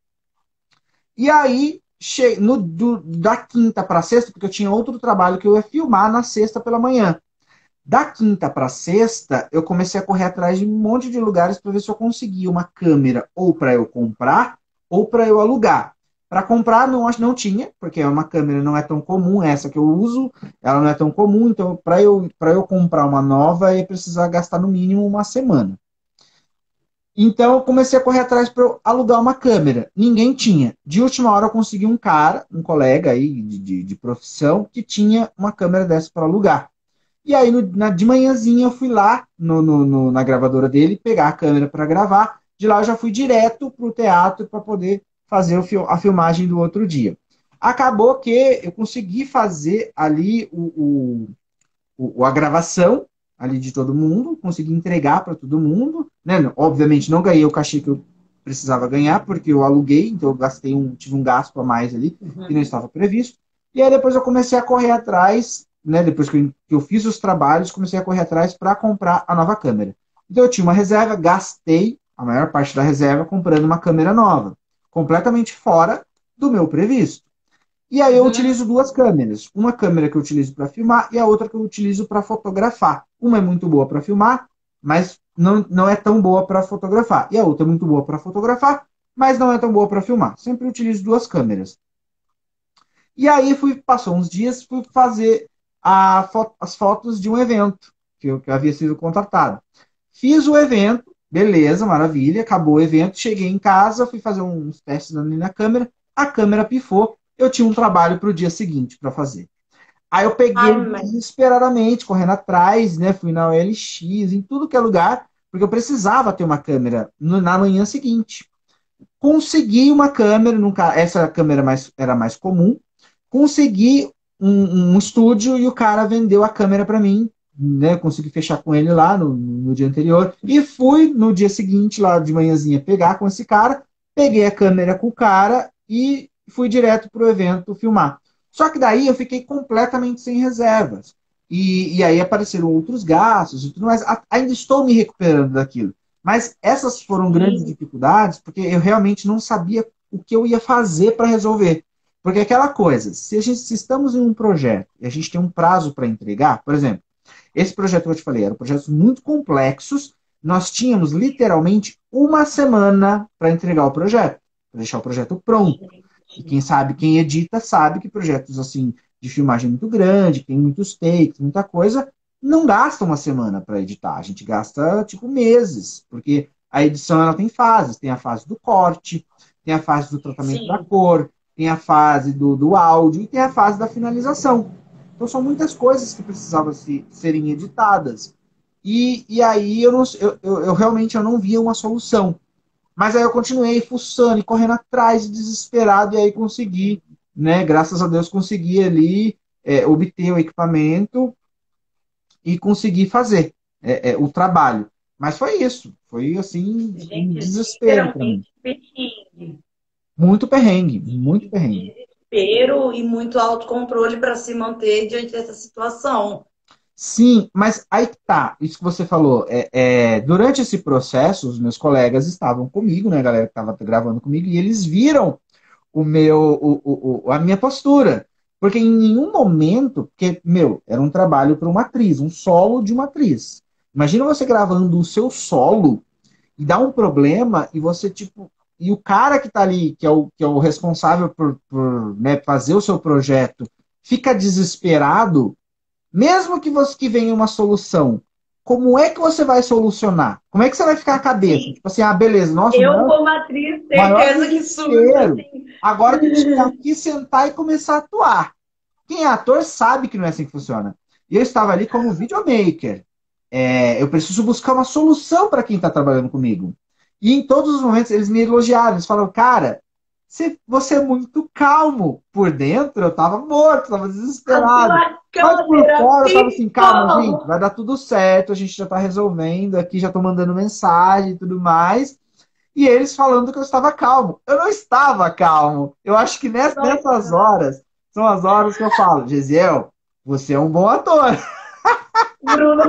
E aí, che... no, do, da quinta para sexta, porque eu tinha outro trabalho que eu ia filmar na sexta pela manhã. Da quinta para sexta, eu comecei a correr atrás de um monte de lugares para ver se eu conseguia uma câmera ou para eu comprar ou para eu alugar. Para comprar não não tinha, porque é uma câmera não é tão comum, essa que eu uso, ela não é tão comum, então para eu para eu comprar uma nova, eu ia precisar gastar no mínimo uma semana. Então eu comecei a correr atrás para alugar uma câmera. Ninguém tinha. De última hora eu consegui um cara, um colega aí de, de, de profissão, que tinha uma câmera dessa para alugar. E aí, no, na, de manhãzinha, eu fui lá no, no, no, na gravadora dele, pegar a câmera para gravar. De lá, eu já fui direto para o teatro para poder fazer o fil a filmagem do outro dia. Acabou que eu consegui fazer ali o, o, o a gravação ali de todo mundo, consegui entregar para todo mundo. Né? Obviamente, não ganhei o cachê que eu precisava ganhar, porque eu aluguei, então eu gastei um, tive um gasto a mais ali, que não estava previsto. E aí, depois eu comecei a correr atrás, né, depois que eu, que eu fiz os trabalhos, comecei a correr atrás para comprar a nova câmera. Então eu tinha uma reserva, gastei a maior parte da reserva comprando uma câmera nova, completamente fora do meu previsto. E aí eu uhum. utilizo duas câmeras. Uma câmera que eu utilizo para filmar e a outra que eu utilizo para fotografar. Uma é muito boa para filmar, mas não, não é tão boa para fotografar. E a outra é muito boa para fotografar, mas não é tão boa para filmar. Sempre utilizo duas câmeras. E aí fui, passou uns dias, fui fazer a fo as fotos de um evento que eu, que eu havia sido contratado. Fiz o evento, beleza, maravilha, acabou o evento, cheguei em casa, fui fazer uns testes ali na câmera, a câmera pifou, eu tinha um trabalho para o dia seguinte para fazer. Aí eu peguei Ai, mãe. desesperadamente, correndo atrás, né? Fui na O L X, em tudo que é lugar, porque eu precisava ter uma câmera no, na manhã seguinte. Consegui uma câmera, nunca, essa câmera mais, era mais comum, consegui um, um estúdio e o cara vendeu a câmera para mim, né? Consegui fechar com ele lá no, no dia anterior e fui no dia seguinte, lá de manhãzinha, pegar com esse cara, peguei a câmera com o cara e fui direto pro evento filmar. Só que daí eu fiquei completamente sem reservas. E, e aí apareceram outros gastos e tudo mais. A, ainda estou me recuperando daquilo. Mas essas foram grandes Sim. dificuldades porque eu realmente não sabia o que eu ia fazer para resolver. Porque aquela coisa, se, a gente, se estamos em um projeto e a gente tem um prazo para entregar, por exemplo, esse projeto que eu te falei, eram projetos muito complexos, nós tínhamos literalmente uma semana para entregar o projeto, para deixar o projeto pronto. E quem sabe, quem edita, sabe que projetos assim de filmagem muito grande, tem muitos takes, muita coisa, não gasta uma semana para editar, a gente gasta tipo meses, porque a edição ela tem fases, tem a fase do corte, tem a fase do tratamento da Sim. cor, tem a fase do, do áudio e tem a fase da finalização. Então são muitas coisas que precisavam se, serem editadas. E, e aí eu, não, eu, eu, eu realmente eu não via uma solução. Mas aí eu continuei fuçando e correndo atrás, desesperado, e aí consegui, né? Graças a Deus consegui ali é, obter o equipamento e conseguir fazer é, é, o trabalho. Mas foi isso. Foi assim, um Gente, desespero para mim. literalmente perrengue. Muito perrengue, muito perrengue. Desespero e muito autocontrole para se manter diante dessa situação. Sim, mas aí que tá, isso que você falou. É, é, durante esse processo, os meus colegas estavam comigo, né, a galera que estava gravando comigo, e eles viram o meu, o, o, a minha postura. Porque em nenhum momento, porque, meu, era um trabalho para uma atriz, um solo de uma atriz. Imagina você gravando o seu solo e dá um problema e você, tipo, e o cara que tá ali, que é o, que é o responsável por, por né, fazer o seu projeto, fica desesperado, mesmo que você que venha uma solução, como é que você vai solucionar? Como é que você vai ficar a cabeça? Sim, Tipo assim, ah, beleza, nossa, o eu maior, como atriz, maior certeza que surto, desespero. assim. Agora tem que chegar aqui, sentar e começar a atuar. Quem é ator sabe que não é assim que funciona. E eu estava ali como videomaker. É, eu preciso buscar uma solução para quem está trabalhando comigo. E em todos os momentos eles me elogiaram. Eles falaram, cara, você, você é muito calmo. Por dentro eu estava morto, estava A desesperado. sua Mas por câmera fora eu estava assim, calma, gente, ficou. vai dar tudo certo. A gente já está resolvendo aqui, já estou mandando mensagem e tudo mais. E eles falando que eu estava calmo. Eu não estava calmo. Eu acho que ness- nessas Nossa, horas são as horas que eu falo, Gesiel, você é um bom ator. Bruno.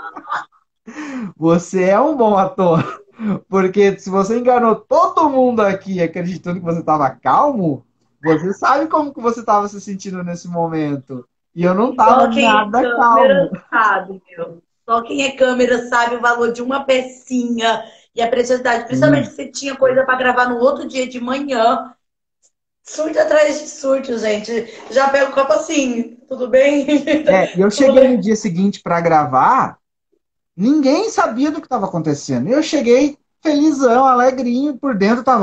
Você é um bom ator. Porque se você enganou todo mundo aqui acreditando que você estava calmo, você sabe como que você estava se sentindo nesse momento. E eu não estava Só quem é nada calmo. câmera sabe, meu. Só quem é câmera sabe o valor de uma pecinha e a preciosidade. Principalmente Sim. se você tinha coisa para gravar no outro dia de manhã. Surto atrás de surto, gente. Já pego o copo assim, tudo bem? É, e eu Tudo cheguei no bem? dia seguinte para gravar, ninguém sabia do que estava acontecendo. Eu cheguei felizão, alegrinho, por dentro tava.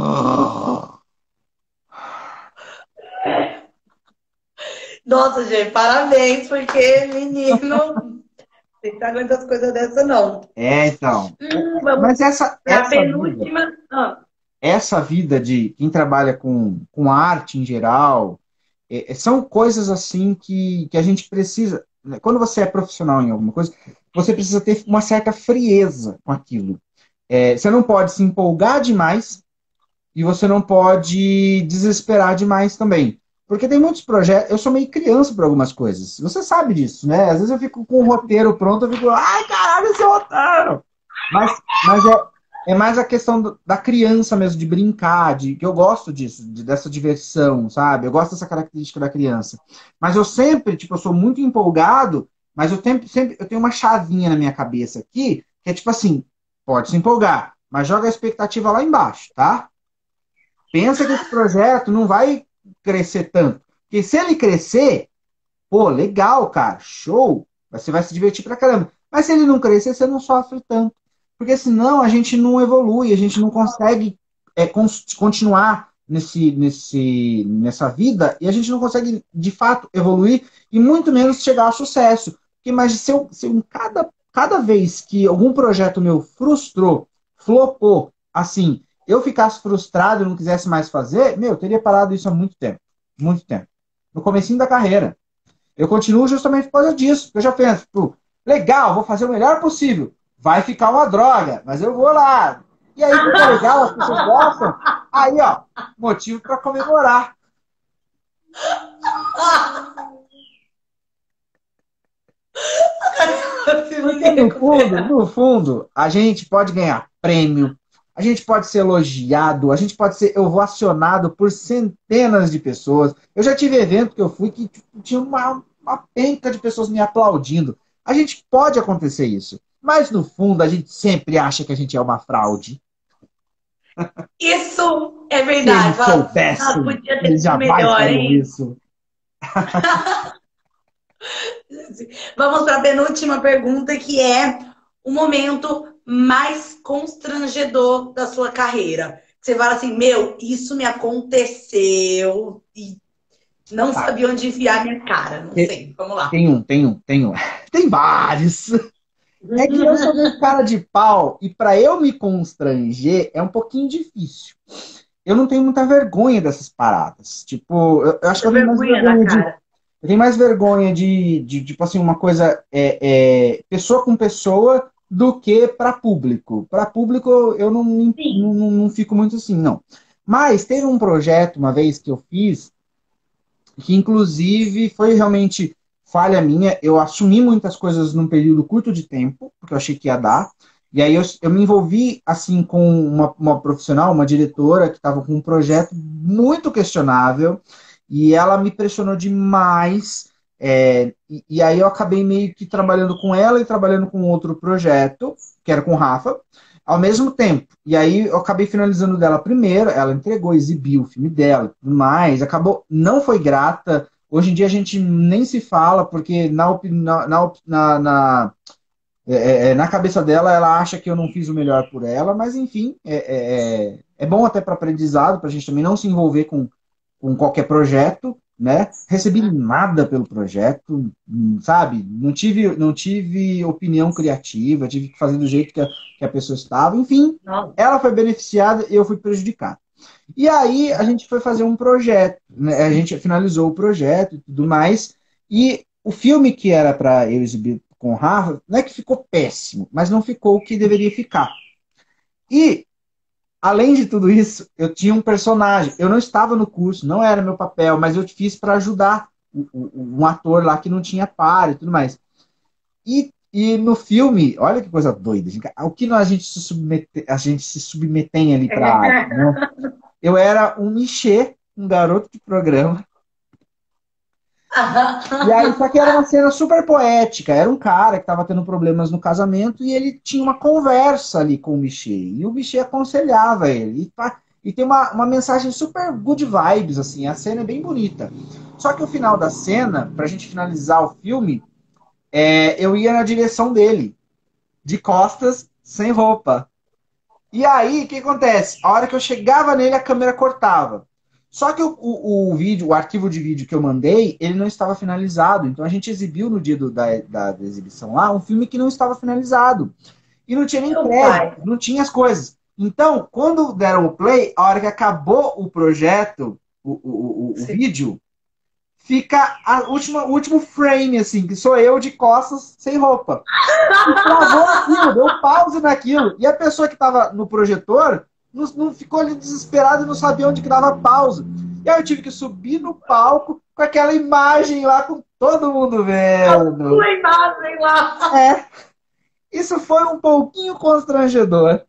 Nossa, gente, parabéns, porque menino, tem que aguentar as coisas dessa, não. É, então. Hum, vamos Mas essa, para a essa vida, penúltima. Ah, essa vida de quem trabalha com, com arte em geral, é, é, são coisas assim que, que a gente precisa. Né? Quando você é profissional em alguma coisa, você precisa ter uma certa frieza com aquilo. É, você não pode se empolgar demais e você não pode desesperar demais também. Porque tem muitos projetos. Eu sou meio criança para algumas coisas. Você sabe disso, né? Às vezes eu fico com o roteiro pronto, eu fico, ai, caralho, esse roteiro! Mas, mas é, é mais a questão do- da criança mesmo, de brincar, de, que eu gosto disso, de- dessa diversão, sabe? Eu gosto dessa característica da criança. Mas eu sempre, tipo, eu sou muito empolgado, mas eu tenho, sempre, eu tenho uma chavinha na minha cabeça aqui, que é tipo assim, pode se empolgar, mas joga a expectativa lá embaixo, tá? Pensa que esse projeto não vai crescer tanto. Porque se ele crescer, pô, legal, cara, show. Você vai se divertir pra caramba. Mas se ele não crescer, você não sofre tanto. Porque senão a gente não evolui, a gente não consegue é, cons- continuar nesse, nesse, nessa vida e a gente não consegue, de fato, evoluir e muito menos chegar ao sucesso. Porque imagina, se eu, se eu cada, cada vez que algum projeto meu frustrou, flopou, assim, eu ficasse frustrado e não quisesse mais fazer, meu, eu teria parado isso há muito tempo. Muito tempo. No comecinho da carreira. Eu continuo justamente por causa disso. Porque eu já penso, tipo, legal, vou fazer o melhor possível. Vai ficar uma droga, mas eu vou lá. E aí fica legal, as pessoas gostam. Aí, ó, motivo para comemorar. Porque no fundo, no fundo, a gente pode ganhar prêmio, a gente pode ser elogiado, a gente pode ser ovacionado por centenas de pessoas. Eu já tive evento que eu fui que tipo, tinha uma, uma penca de pessoas me aplaudindo. A gente pode acontecer isso. Mas no fundo, a gente sempre acha que a gente é uma fraude. Isso é Se verdade. eles Fala, ah, soubessem, podia ter eles sido jamais melhor, fariam hein? isso. Vamos para a penúltima pergunta, que é o momento mais constrangedor da sua carreira. Você fala assim, meu, isso me aconteceu e não Tá. sabia onde enfiar minha cara. Não Tem, sei, vamos lá. tem um, tem um, tem um. Tem vários. É que eu sou meio cara de pau e para eu me constranger é um pouquinho difícil. Eu não tenho muita vergonha dessas paradas. Tipo, eu, eu acho que eu tenho mais Vergonha na vergonha de, cara. eu tenho mais vergonha de, de tipo assim, uma coisa é, é, pessoa com pessoa do que para público. Para público eu não, me- Sim. não, não, não fico muito assim, não. Mas teve um projeto uma vez que eu fiz que inclusive foi realmente falha minha. Eu assumi muitas coisas num período curto de tempo, porque eu achei que ia dar. E aí eu, eu me envolvi assim com uma, uma profissional, uma diretora que estava com um projeto muito questionável e ela me pressionou demais. É, e, e aí eu acabei meio que trabalhando com ela e trabalhando com outro projeto, que era com o Rafa, ao mesmo tempo. E aí eu acabei finalizando dela primeiro, ela entregou, exibiu o filme dela e tudo mais, acabou, não foi grata. Hoje em dia a gente nem se fala, porque na, opi- na, na, na, na, é, é, na cabeça dela ela acha que eu não fiz o melhor por ela, mas enfim, é, é, é é bom até para aprendizado, para a gente também não se envolver com, com qualquer projeto, né? Recebi nada pelo projeto, hum, sabe? Não tive, não tive opinião criativa, tive que fazer do jeito que a, que a pessoa estava. Enfim, Nossa. ela foi beneficiada e eu fui prejudicado. E aí a gente foi fazer um projeto, né? A gente finalizou o projeto e tudo mais. E o filme que era para eu exibir com o Rafa, não é que ficou péssimo, mas não ficou o que deveria ficar. E além de tudo isso, eu tinha um personagem. Eu não estava no curso, não era meu papel, mas eu fiz para ajudar o- o- um ator lá que não tinha par e tudo mais. E, e no filme, olha que coisa doida, gente. O que a gente se submete, a gente se submetém ali para a arte, né? Eu era um Michê, um garoto de programa. E aí, só que era uma cena super poética. Era um cara que estava tendo problemas no casamento e ele tinha uma conversa ali com o Michê. E o Michê aconselhava ele. E, tá- e tem uma, uma mensagem super good vibes, assim. A cena é bem bonita. Só que o final da cena, pra gente finalizar o filme, é, eu ia na direção dele, de costas, sem roupa. E aí, o que acontece? A hora que eu chegava nele, a câmera cortava. Só que o, o, o vídeo, o arquivo de vídeo que eu mandei, ele não estava finalizado. Então a gente exibiu no dia do- da, da, da exibição lá um filme que não estava finalizado. E não tinha nem Meu crédito, pai. não tinha as coisas. Então, quando deram o play, a hora que acabou o projeto, o, o, o, o Sim. vídeo, fica a última, o último frame, assim, que sou eu de costas, sem roupa. E travou aquilo, deu pause naquilo. E a pessoa que estava no projetor não, não ficou ali desesperada e não sabia onde que dava pausa. E aí eu tive que subir no palco com aquela imagem lá, com todo mundo A vendo. sua imagem lá. É, isso foi um pouquinho constrangedor.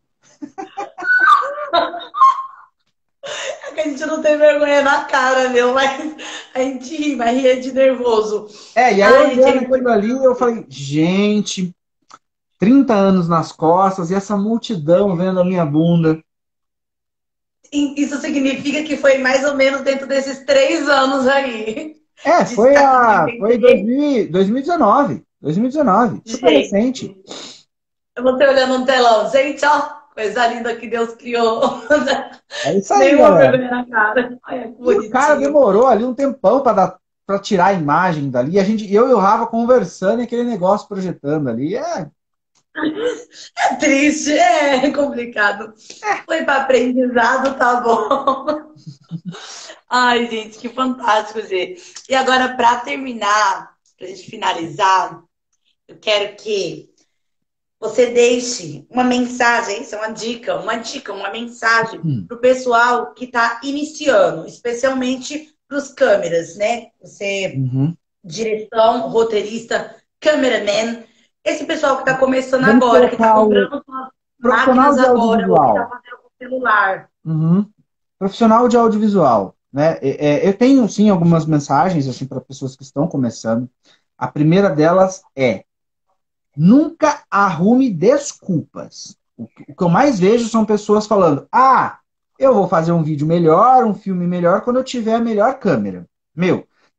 É que a gente não tem vergonha na cara, meu, mas a gente ri, mas ri de nervoso. É, e aí Ai, gente, é olhando aquilo ali, importante. eu falei, gente, trinta anos nas costas e essa multidão vendo a minha bunda. Isso significa que foi mais ou menos dentro desses três anos aí É, de foi estar de a, foi dois entender. mil, dois mil e dezenove. dois mil e dezenove, super recente. Gente, você olhando no telão, gente, ó, coisa linda que Deus criou. É isso aí, Nenhuma galera. vergonha na cara. Olha que E o cara bonitinho. demorou ali um tempão para dar para tirar a imagem dali. A gente, eu e o Rafa conversando e aquele negócio projetando ali. É, É triste, é complicado. Foi para aprendizado, tá bom. Ai, gente, que fantástico, Gê. E agora, para terminar, para a gente finalizar, eu quero que você deixe uma mensagem, isso é uma dica, uma dica, uma mensagem hum, para o pessoal que está iniciando, especialmente para os câmeras, né? Você, uhum. direção, roteirista, cameraman, esse pessoal que está começando Vamos agora, que está colocar o comprando suas profissional máquinas de agora, ou que está audiovisual. fazendo com celular. Uhum. Profissional de audiovisual, né? É, é, eu tenho sim algumas mensagens assim para pessoas que estão começando. A primeira delas é: nunca arrume desculpas. O que, o que eu mais vejo são pessoas falando: ah, eu vou fazer um vídeo melhor, um filme melhor quando eu tiver a melhor câmera. Meu,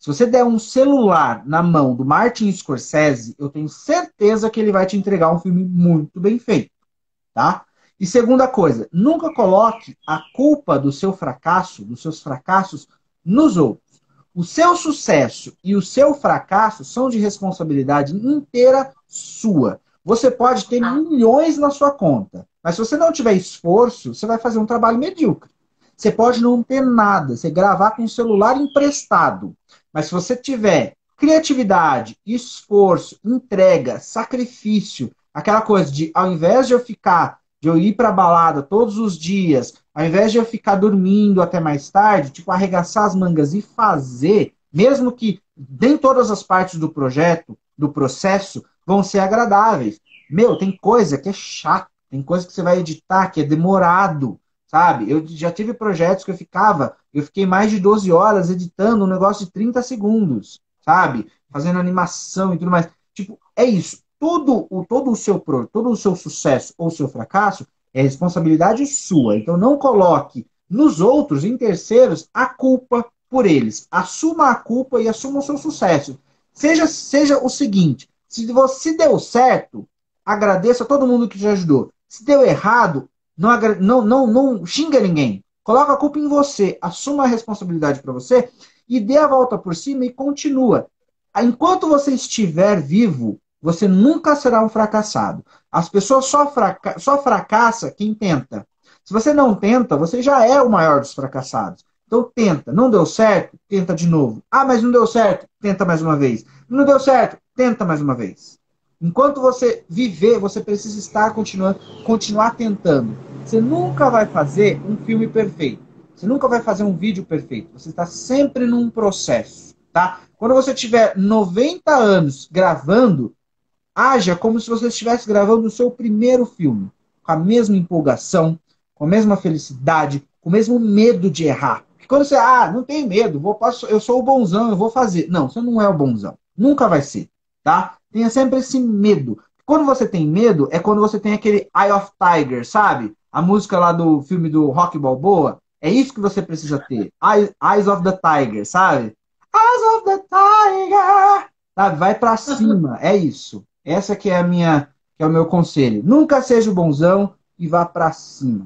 Se você der um celular na mão do Martin Scorsese, eu tenho certeza que ele vai te entregar um filme muito bem feito, tá? E segunda coisa, nunca coloque a culpa do seu fracasso, dos seus fracassos, nos outros. O seu sucesso e o seu fracasso são de responsabilidade inteira sua. Você pode ter milhões na sua conta, mas se você não tiver esforço, você vai fazer um trabalho medíocre. Você pode não ter nada, você gravar com o celular emprestado. Mas se você tiver criatividade, esforço, entrega, sacrifício, aquela coisa de, ao invés de eu ficar, de eu ir pra balada todos os dias, ao invés de eu ficar dormindo até mais tarde, tipo, arregaçar as mangas e fazer, mesmo que nem todas as partes do projeto, do processo, vão ser agradáveis. Meu, tem coisa que é chato, tem coisa que você vai editar que é demorado, sabe? Eu já tive projetos que eu ficava, eu fiquei mais de doze horas editando um negócio de trinta segundos, sabe? Fazendo animação e tudo mais. Tipo, é isso. Tudo o, todo, o seu, todo o seu sucesso ou seu fracasso é responsabilidade sua. Então não coloque nos outros, em terceiros, a culpa por eles. Assuma a culpa e assuma o seu sucesso. Seja, seja o seguinte, se você deu certo, agradeça a todo mundo que te ajudou. Se deu errado, não, não, não, não xinga ninguém. Coloca a culpa em você. Assuma a responsabilidade para você e dê a volta por cima e continua. Enquanto você estiver vivo, você nunca será um fracassado. As pessoas só, fraca só fracassa quem tenta. Se você não tenta, você já é o maior dos fracassados. Então tenta. Não deu certo? Tenta de novo. Ah, mas não deu certo? Tenta mais uma vez. Não deu certo? Tenta mais uma vez. Enquanto você viver, você precisa estar continuando, continuar tentando. Você nunca vai fazer um filme perfeito. Você nunca vai fazer um vídeo perfeito. Você está sempre num processo, tá? Quando você tiver noventa anos gravando, haja como se você estivesse gravando o seu primeiro filme. Com a mesma empolgação, com a mesma felicidade, com o mesmo medo de errar. Porque quando você, ah, não tenho medo, vou, posso, eu sou o bonzão, eu vou fazer. Não, você não é o bonzão. Nunca vai ser, tá? Tenha sempre esse medo. Quando você tem medo, é quando você tem aquele Eye of Tiger, sabe? A música lá do filme do Rocky Balboa. É isso que você precisa ter. Eyes of the Tiger, sabe? Eyes of the Tiger. Sabe? Vai pra cima. É isso. Essa que é a minha, que é o meu conselho. Nunca seja o bonzão e vá pra cima.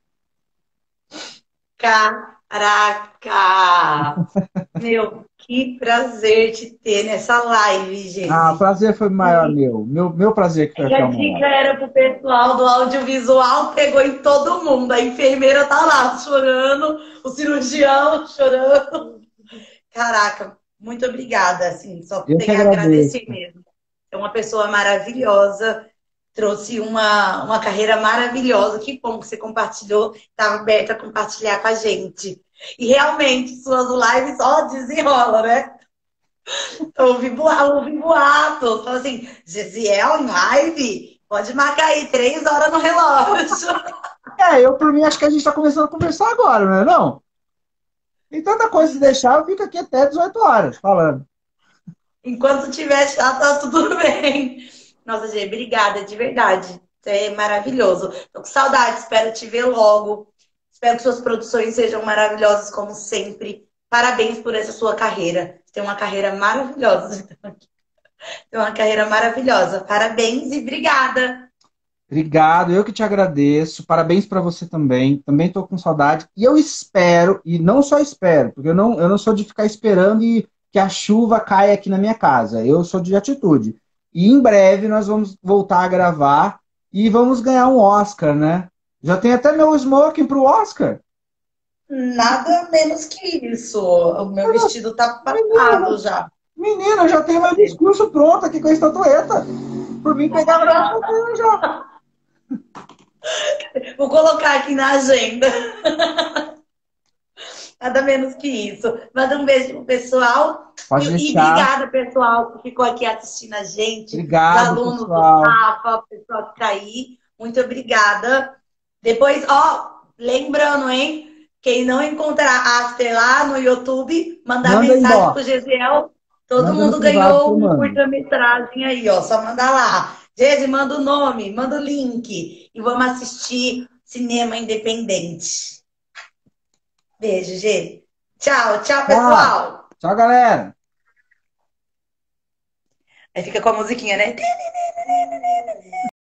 Caraca! Meu, que prazer te ter nessa live, gente. Ah, o prazer foi maior meu. Meu, meu prazer que foi E a maior. dica era pro pessoal do audiovisual, pegou em todo mundo. A enfermeira tá lá chorando, o cirurgião chorando. Caraca, muito obrigada, assim, só Eu tenho que a agradeço. agradecer mesmo. É uma pessoa maravilhosa, trouxe uma, uma carreira maravilhosa. Que bom que você compartilhou, estava aberta a compartilhar com a gente. E realmente, suas lives só desenrola, né? Ouvi boato, ouvi boato. Fala assim, Gesiel em live? Pode marcar aí, três horas no relógio. É, eu por mim acho que a gente tá começando a conversar agora, não é não? Tem tanta coisa se deixar, eu fico aqui até dezoito horas falando. Enquanto tiver chato, tá tudo bem. Nossa, Gê, obrigada, de verdade. Você é maravilhoso. Tô com saudade, espero te ver logo. Espero que suas produções sejam maravilhosas, como sempre. Parabéns por essa sua carreira. Você tem uma carreira maravilhosa. Tem uma carreira maravilhosa. Parabéns e obrigada. Obrigado, eu que te agradeço. Parabéns para você também. Também estou com saudade. E eu espero, e não só espero, porque eu não, eu não sou de ficar esperando e que a chuva caia aqui na minha casa. Eu sou de atitude. E em breve nós vamos voltar a gravar e vamos ganhar um Oscar, né? Já tem até meu smoking pro Oscar. Nada menos que isso. O meu vestido tá passado já. Menina, eu já tenho meu discurso pronto aqui com a estatueta. Por mim, pegava na já. Vou colocar aqui na agenda. Nada menos que isso. Manda um beijo pro pessoal. Pode e, deixar. e obrigada, pessoal, que ficou aqui assistindo a gente. Obrigado, os alunos pessoal. do Rafa, o pessoal que tá aí. Muito obrigada. Depois, ó, lembrando, hein? Quem não encontrar After lá no YouTube, mandar Manda mensagem inbox. pro Gesiel. Todo Manda mundo no privado que ganhou eu um mando. curta-metragem aí, ó. Só mandar lá. Gesi, manda o nome, manda o link. E vamos assistir cinema independente. Beijo, Gê. Tchau, tchau, pessoal. Tchau, galera. Aí fica com a musiquinha, né?